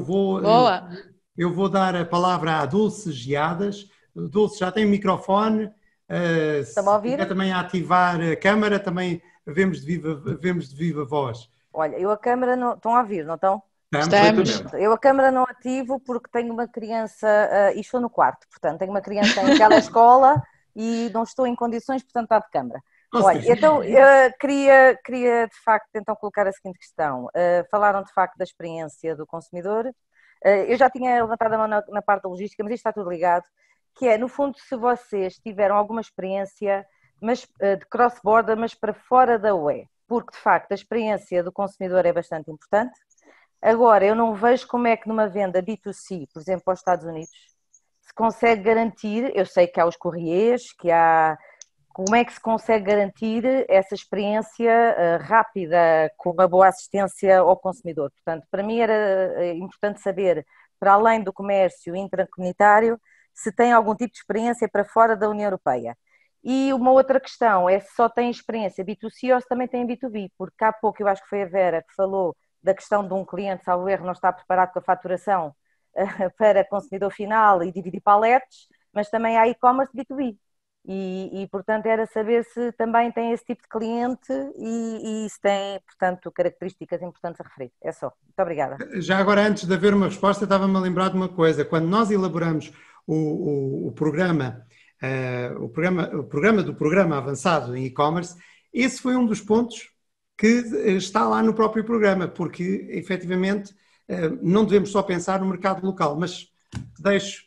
vou dar a palavra à Dulce Geadas. Dulce, já tem o microfone, Está-me a ouvir? Se quer também ativar a câmara, também vemos de viva voz. Olha, eu a câmara não... Estão a ouvir, não estão? Estamos. Eu a câmara não ativo porque tenho uma criança, e estou no quarto, portanto, tenho uma criança em telescola e não estou em condições, portanto, está de câmara. Olha, então, queria de facto então colocar a seguinte questão. Falaram de facto da experiência do consumidor. Eu já tinha levantado a mão na parte da logística, mas isto está tudo ligado, que é, no fundo, se vocês tiveram alguma experiência de cross-border, mas para fora da UE, porque de facto a experiência do consumidor é bastante importante. Agora, eu não vejo como é que numa venda B2C, por exemplo, aos Estados Unidos, se consegue garantir, eu sei que há os courriers, como é que se consegue garantir essa experiência rápida, com uma boa assistência ao consumidor. Portanto, para mim era importante saber, para além do comércio intracomunitário, se tem algum tipo de experiência para fora da União Europeia. E uma outra questão é se só tem experiência B2C ou se também tem B2B, porque há pouco eu acho que foi a Vera que falou da questão de um cliente, salvo erro, não está preparado com a faturação para consumidor final e dividir paletes, mas também há e-commerce B2B. E, portanto, era saber se também tem esse tipo de cliente e se tem, portanto, características importantes a referir. É só. Muito obrigada. Já agora, antes de haver uma resposta, estava-me a lembrar de uma coisa. Quando nós elaboramos o programa o programa avançado em e-commerce, esse foi um dos pontos que está lá no próprio programa, porque efetivamente não devemos só pensar no mercado local, mas deixo...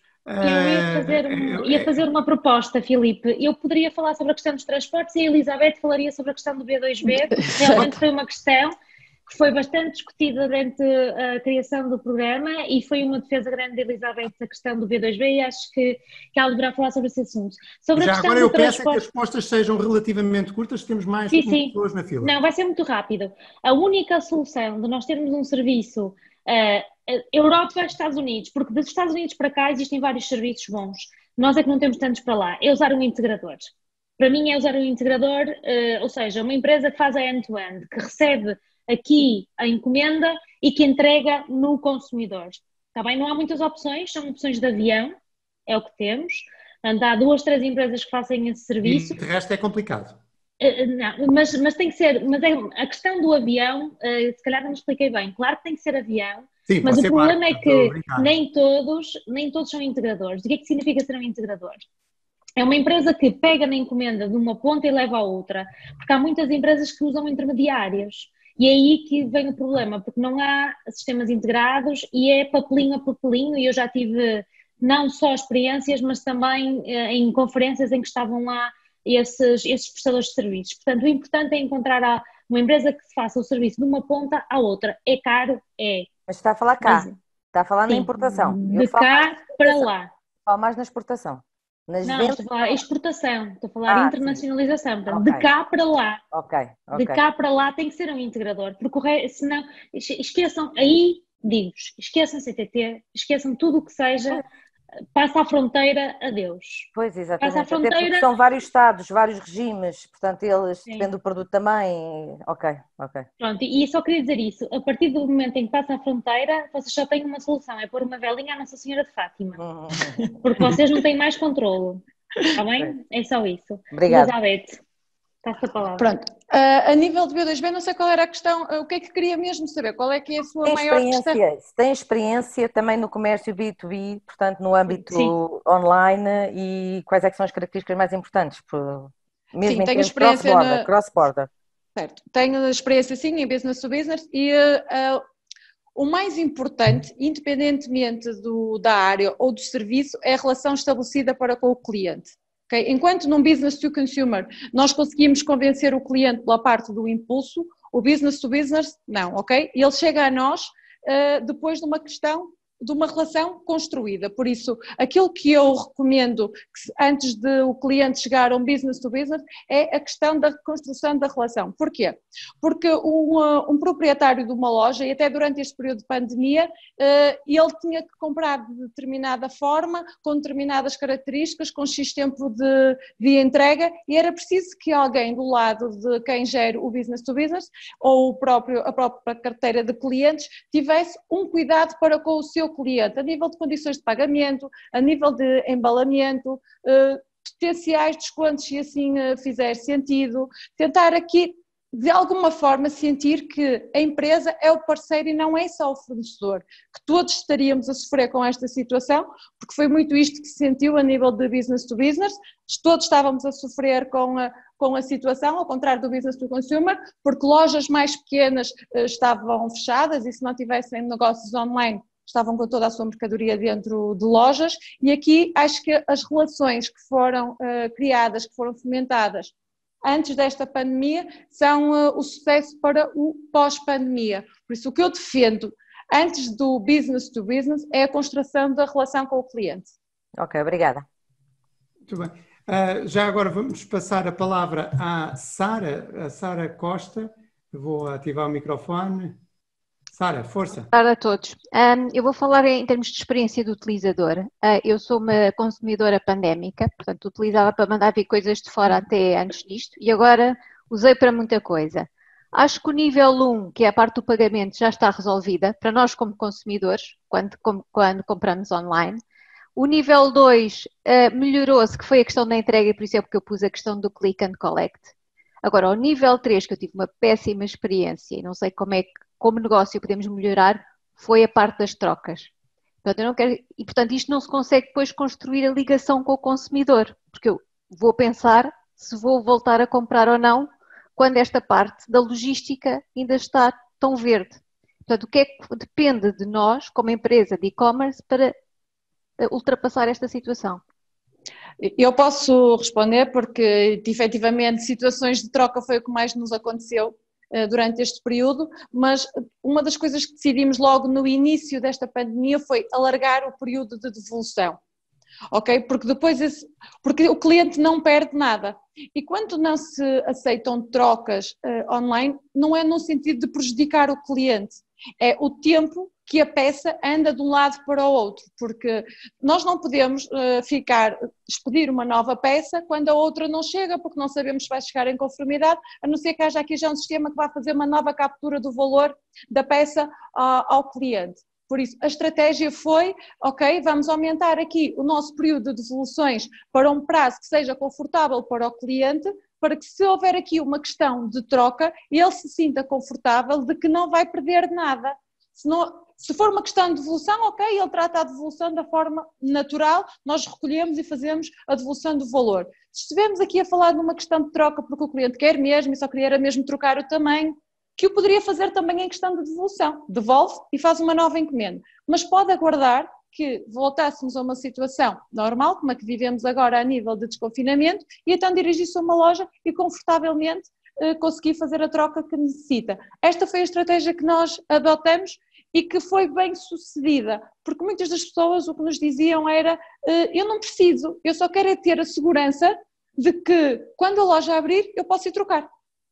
Eu ia fazer uma proposta, Filipe. Eu poderia falar sobre a questão dos transportes e a Elizabeth falaria sobre a questão do B2B, porque realmente foi uma questão que foi bastante discutida durante a criação do programa e foi uma defesa grande de Elizabeth da questão do B2B e acho que ela deverá falar sobre esse assunto. Sobre Já a questão agora eu do peço transporte... que as respostas sejam relativamente curtas, temos mais pessoas na fila. Não, vai ser muito rápido. A única solução de nós termos um serviço Europa e Estados Unidos, porque dos Estados Unidos para cá existem vários serviços bons. Nós é que não temos tantos para lá. É usar um integrador. Para mim é usar um integrador, ou seja, uma empresa que faz a end-to-end, que recebe aqui a encomenda e que entrega no consumidor. Está bem? Não há muitas opções, são opções de avião, é o que temos. Há 2, 3 empresas que fazem esse serviço. E de resto é complicado. Não, mas tem que ser, mas a questão do avião, se calhar não me expliquei bem, claro que tem que ser avião, sim, mas o problema é que nem todos são integradores. O que é que significa ser um integrador? É uma empresa que pega na encomenda de uma ponta e leva à outra, porque há muitas empresas que usam intermediários. E é aí que vem o problema, porque não há sistemas integrados e é papelinho a papelinho, e eu já tive não só experiências, mas também em conferências em que estavam lá esses prestadores de serviços. Portanto, o importante é encontrar uma empresa que faça o serviço de uma ponta à outra. É caro? É. Mas está a falar cá, está a falar na importação. De cá para lá. Falo mais na exportação. Não, estou a falar exportação, estou a falar internacionalização, portanto, de cá para lá. De cá para lá tem que ser um integrador, porque senão, esqueçam, aí digo-vos, esqueçam CTT, esqueçam tudo o que seja, passa a fronteira, adeus. Pois, exatamente, passa a fronteira... até porque são vários estados, vários regimes, portanto eles, depende do produto também, ok. Pronto, e só queria dizer isso, a partir do momento em que passa a fronteira, vocês só têm uma solução, é pôr uma velinha à Nossa Senhora de Fátima, porque vocês não têm mais controlo, está bem? É só isso. Obrigada. Elizabeth, está-se a palavra. Pronto, a nível de B2B, não sei qual era a questão, o que é que queria mesmo saber, qual é que é a sua maior questão? Se tem experiência também no comércio B2B, portanto no âmbito online, e quais é que são as características mais importantes, mesmo em termos de cross-border? Certo, tenho experiência sim em business to business e o mais importante, independentemente da área ou do serviço, é a relação estabelecida para com o cliente. Okay? Enquanto num business to consumer nós conseguimos convencer o cliente pela parte do impulso, o business to business não, ok? E ele chega a nós depois de uma questão, de uma relação construída. Por isso, aquilo que eu recomendo antes de o cliente chegar a um business to business é a questão da construção da relação. Porquê? Porque um proprietário de uma loja, e até durante este período de pandemia, ele tinha que comprar de determinada forma, com determinadas características, com X tempo de entrega, e era preciso que alguém do lado de quem gera o business to business, ou a própria carteira de clientes, tivesse um cuidado para com o seu cliente, a nível de condições de pagamento, a nível de embalamento, potenciais descontos se assim fizer sentido, tentar aqui de alguma forma sentir que a empresa é o parceiro e não é só o fornecedor, que todos estaríamos a sofrer com esta situação, porque foi muito isto que se sentiu a nível de business to business, todos estávamos a sofrer com a situação, ao contrário do business to consumer, porque lojas mais pequenas estavam fechadas e se não tivessem negócios online estavam com toda a sua mercadoria dentro de lojas, e aqui acho que as relações que foram criadas, que foram fomentadas antes desta pandemia, são o sucesso para o pós-pandemia. Por isso, o que eu defendo antes do business to business é a construção da relação com o cliente. Ok, obrigada. Muito bem. Já agora vamos passar a palavra à Sara, a Sara Costa. Eu vou ativar o microfone. Sara, força. Boa tarde a todos. Eu vou falar em termos de experiência do utilizador. Eu sou uma consumidora pandémica, portanto utilizava para mandar vir coisas de fora até antes disto e agora usei para muita coisa. Acho que o nível 1, que é a parte do pagamento, já está resolvida para nós como consumidores, quando compramos online. O nível 2 melhorou-se, que foi a questão da entrega e por isso é porque eu pus a questão do click and collect. Agora, o nível 3, que eu tive uma péssima experiência e não sei como negócio podemos melhorar, foi a parte das trocas. Portanto, portanto, isto não se consegue depois construir a ligação com o consumidor. porque eu vou pensar se vou voltar a comprar ou não quando esta parte da logística ainda está tão verde. Portanto, o que é que depende de nós, como empresa de e-commerce, para ultrapassar esta situação? Eu posso responder porque, efetivamente, situações de troca foi o que mais nos aconteceu durante este período, mas uma das coisas que decidimos logo no início desta pandemia foi alargar o período de devolução. Ok? Porque o cliente não perde nada. E quando não se aceitam trocas online, não é no sentido de prejudicar o cliente, é o tempo que a peça anda de um lado para o outro, porque nós não podemos expedir uma nova peça quando a outra não chega, porque não sabemos se vai chegar em conformidade, a não ser que haja aqui já um sistema que vai fazer uma nova captura do valor da peça ao cliente. Por isso, a estratégia foi, ok, vamos aumentar aqui o nosso período de devoluções para um prazo que seja confortável para o cliente, para que se houver aqui uma questão de troca, ele se sinta confortável de que não vai perder nada. Se for uma questão de devolução, ok, ele trata a devolução da forma natural, nós recolhemos e fazemos a devolução do valor. Se estivermos aqui a falar de uma questão de troca porque o cliente quer mesmo e só queria mesmo trocar o tamanho, que o poderia fazer também em questão de devolução. Devolve e faz uma nova encomenda. Mas pode aguardar que voltássemos a uma situação normal, como a que vivemos agora a nível de desconfinamento, e então dirigir-se a uma loja e confortavelmente conseguir fazer a troca que necessita. Esta foi a estratégia que nós adotamos e que foi bem sucedida, porque muitas das pessoas o que nos diziam era eu não preciso, eu só quero é ter a segurança de que quando a loja abrir eu posso ir trocar.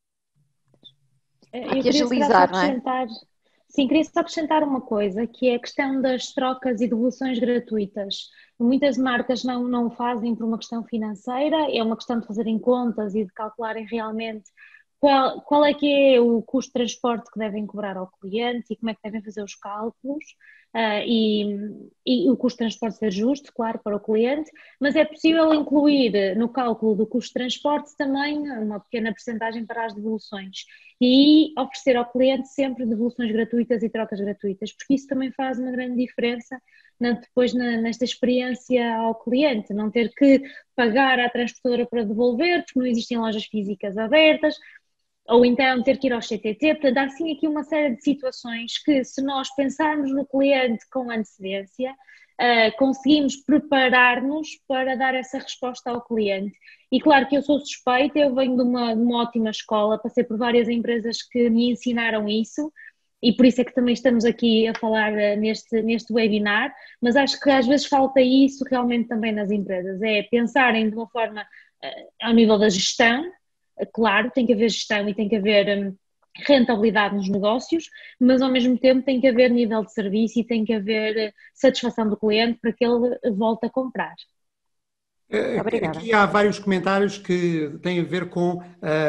Há que agilizar, não é? Sim, queria só acrescentar uma coisa, que é a questão das trocas e devoluções gratuitas. Muitas marcas não o fazem por uma questão financeira, é uma questão de fazerem contas e de calcularem realmente qual é que é o custo de transporte que devem cobrar ao cliente e como é que devem fazer os cálculos. E o custo de transporte ser justo, claro, para o cliente, mas é possível incluir no cálculo do custo de transporte também uma pequena percentagem para as devoluções e oferecer ao cliente sempre devoluções gratuitas e trocas gratuitas, porque isso também faz uma grande diferença depois nesta experiência ao cliente, não ter que pagar à transportadora para devolver, porque não existem lojas físicas abertas, ou então ter que ir ao CTT. Portanto, há sim aqui uma série de situações que, se nós pensarmos no cliente com antecedência, conseguimos preparar-nos para dar essa resposta ao cliente. E claro que eu sou suspeita, eu venho de uma ótima escola, passei por várias empresas que me ensinaram isso, e por isso é que também estamos aqui a falar neste webinar, mas acho que às vezes falta isso realmente também nas empresas, é pensarem de uma forma ao nível da gestão. Claro, tem que haver gestão e tem que haver rentabilidade nos negócios, mas ao mesmo tempo tem que haver nível de serviço e tem que haver satisfação do cliente para que ele volte a comprar. Aqui há vários comentários que têm a ver com,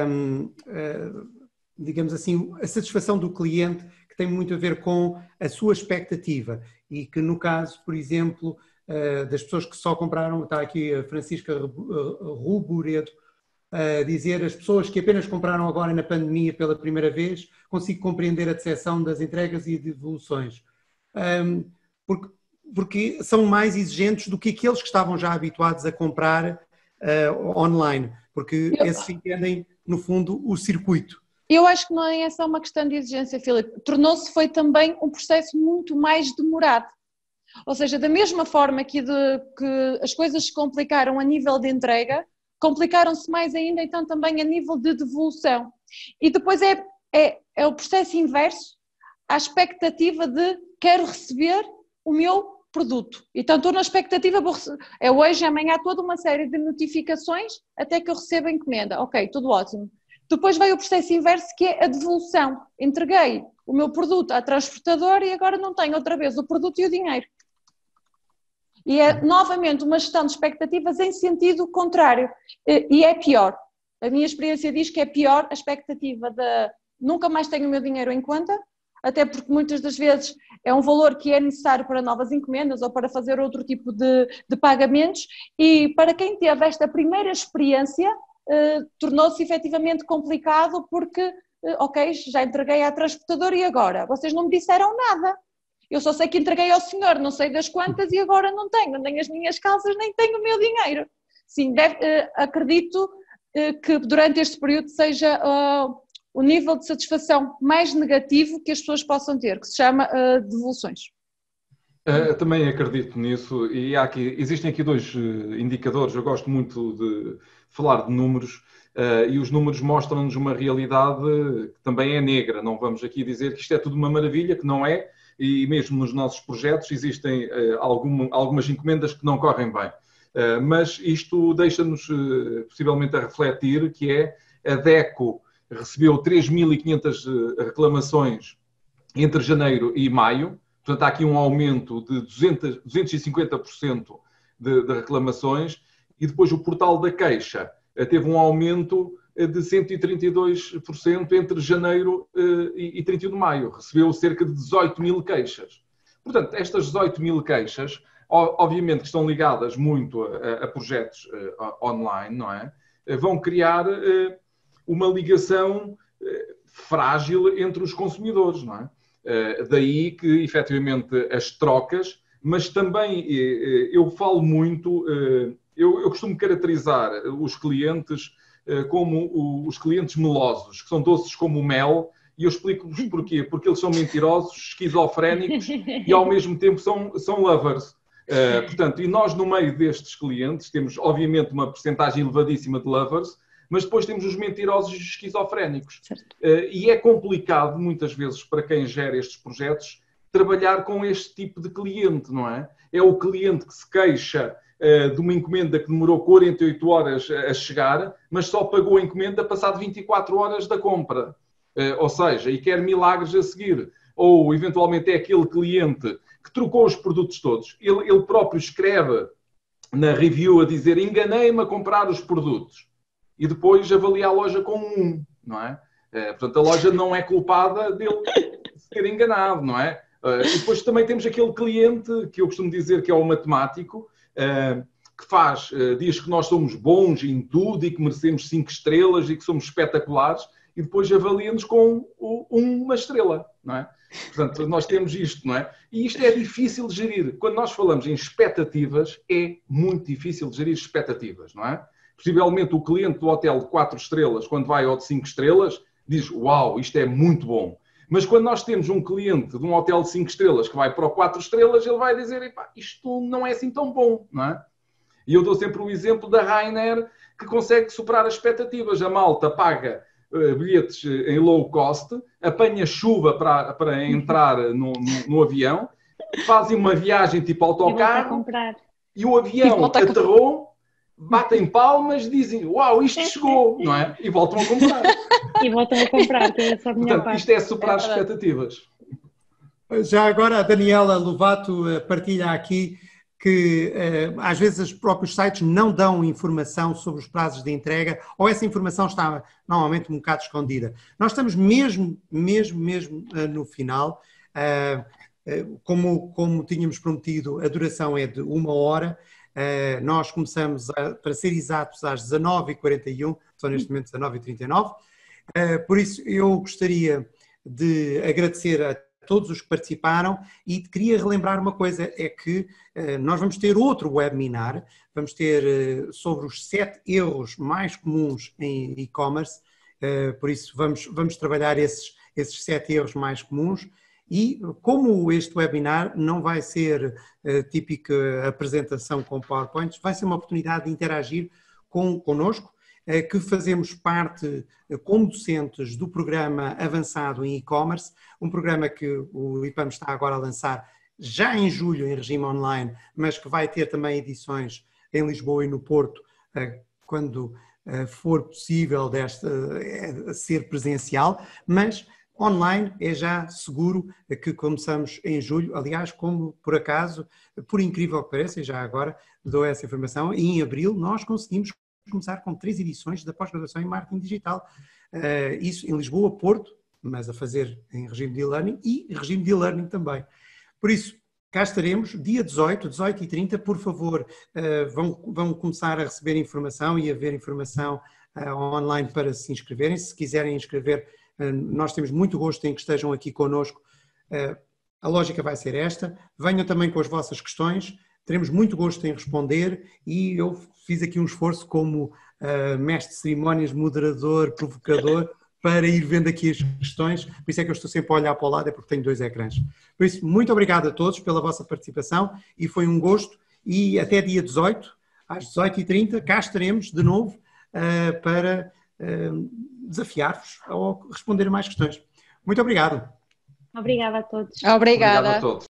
digamos assim, a satisfação do cliente, que tem muito a ver com a sua expectativa e que no caso, por exemplo, das pessoas que só compraram, está aqui a Francisca Ruboredo, a dizer, as pessoas que apenas compraram agora na pandemia pela primeira vez, consigo compreender a decepção das entregas e devoluções. Porque são mais exigentes do que aqueles que estavam já habituados a comprar online, porque esses entendem, no fundo, o circuito. Eu acho que não é só uma questão de exigência, Filipe. Foi também um processo muito mais demorado. Ou seja, da mesma forma que as coisas se complicaram a nível de entrega, complicaram-se mais ainda, então, também a nível de devolução. E depois é o processo inverso, a expectativa de quero receber o meu produto. Então, estou na expectativa, hoje, amanhã, toda uma série de notificações até que eu receba a encomenda. Ok, tudo ótimo. Depois veio o processo inverso, que é a devolução. Entreguei o meu produto à transportadora e agora não tenho outra vez o produto e o dinheiro. E é novamente uma gestão de expectativas em sentido contrário. E é pior. A minha experiência diz que é pior a expectativa de nunca mais tenho o meu dinheiro em conta, até porque muitas das vezes é um valor que é necessário para novas encomendas ou para fazer outro tipo de pagamentos, e para quem teve esta primeira experiência tornou-se efetivamente complicado porque, ok, já entreguei à transportadora e agora? Vocês não me disseram nada. Eu só sei que entreguei ao senhor, não sei das quantas e agora não tenho nem as minhas calças, nem tenho o meu dinheiro. sim, acredito que durante este período seja o nível de satisfação mais negativo que as pessoas possam ter, que se chama devoluções. Também acredito nisso e existem aqui 2 indicadores. Eu gosto muito de falar de números e os números mostram-nos uma realidade que também é negra. Não vamos aqui dizer que isto é tudo uma maravilha, que não é, e mesmo nos nossos projetos existem algumas encomendas que não correm bem. Mas isto deixa-nos possivelmente a refletir que a DECO recebeu 3.500 reclamações entre janeiro e maio. Portanto, há aqui um aumento de 250% de reclamações e depois o portal da queixa teve um aumento de 132% entre janeiro e 31 de maio. Recebeu cerca de 18 mil queixas. Portanto, estas 18 mil queixas, obviamente que estão ligadas muito a projetos online, não é? Vão criar uma ligação frágil entre os consumidores, não é? Daí que, efetivamente, as trocas, mas também eu falo muito, eu costumo caracterizar os clientes como os clientes melosos, que são doces como o mel, e eu explico-vos porquê. Porque eles são mentirosos, esquizofrénicos e, ao mesmo tempo, são lovers. Portanto, e nós, no meio destes clientes, temos, obviamente, uma percentagem elevadíssima de lovers, mas depois temos os mentirosos e os esquizofrénicos. E é complicado, muitas vezes, para quem gera estes projetos, trabalhar com este tipo de cliente, não é? É o cliente que se queixa de uma encomenda que demorou 48 horas a chegar, mas só pagou a encomenda passado 24 horas da compra. Ou seja, e quer milagres a seguir. Ou, eventualmente, é aquele cliente que trocou os produtos todos. Ele próprio escreve na review a dizer: enganei-me a comprar os produtos. E depois avalia a loja como 1, não é? Portanto, a loja não é culpada dele se ter enganado, não é? E depois também temos aquele cliente, que eu costumo dizer que é o matemático, que diz que nós somos bons em tudo e que merecemos 5 estrelas e que somos espetaculares, e depois avalia-nos com uma estrela, não é? Portanto, nós temos isto, não é? E isto é difícil de gerir. Quando nós falamos em expectativas, é muito difícil de gerir expectativas, não é? Possivelmente o cliente do hotel de 4 estrelas, quando vai ao de 5 estrelas, diz: uau, isto é muito bom. Mas quando nós temos um cliente de um hotel de 5 estrelas que vai para o 4 estrelas, ele vai dizer: epá, isto não é assim tão bom, não é? E eu dou sempre o exemplo da Ryanair, que consegue superar as expectativas. A malta paga bilhetes em low cost, apanha chuva para entrar no avião, fazem uma viagem tipo autocarro e o avião aterrou, batem palmas, dizem: uau, isto chegou, não é? E voltam a comprar. Que é só a minha parte. Isto é superar as expectativas. Já agora a Daniela Lovato partilha aqui que às vezes os próprios sites não dão informação sobre os prazos de entrega, ou essa informação está normalmente um bocado escondida. Nós estamos mesmo no final. Como tínhamos prometido, a duração é de 1 hora. Nós começamos, para ser exatos, às 19h41, são neste momento 19h39. Por isso, eu gostaria de agradecer a todos os que participaram e queria relembrar uma coisa, é que nós vamos ter outro webinar, vamos ter sobre os 7 erros mais comuns em e-commerce, por isso vamos trabalhar esses 7 erros mais comuns. E como este webinar não vai ser típica apresentação com PowerPoints, vai ser uma oportunidade de interagir connosco, que fazemos parte como docentes do programa avançado em e-commerce, um programa que o IPAM está agora a lançar já em julho em regime online, mas que vai ter também edições em Lisboa e no Porto, quando for possível ser presencial, mas online é já seguro que começamos em julho. Aliás, como por acaso, por incrível que pareça, e já agora dou essa informação, em abril nós conseguimos começar com 3 edições da pós-graduação em marketing digital. Isso em Lisboa, Porto, mas a fazer em regime de e-learning e regime de e-learning também. Por isso, cá estaremos, dia 18h30, por favor, vão começar a receber informação e a ver informação online para se inscreverem. Se quiserem inscrever, nós temos muito gosto em que estejam aqui connosco. A lógica vai ser esta. Venham também com as vossas questões. teremos muito gosto em responder e eu fiz aqui um esforço como mestre de cerimónias, moderador, provocador, para ir vendo aqui as questões, por isso é que eu estou sempre a olhar para o lado, é porque tenho 2 ecrãs. Por isso, muito obrigado a todos pela vossa participação e foi um gosto e até dia 18, às 18h30, cá estaremos de novo para desafiar-vos ou responder a mais questões. Muito obrigado. Obrigada a todos. Obrigada. Obrigado a todos.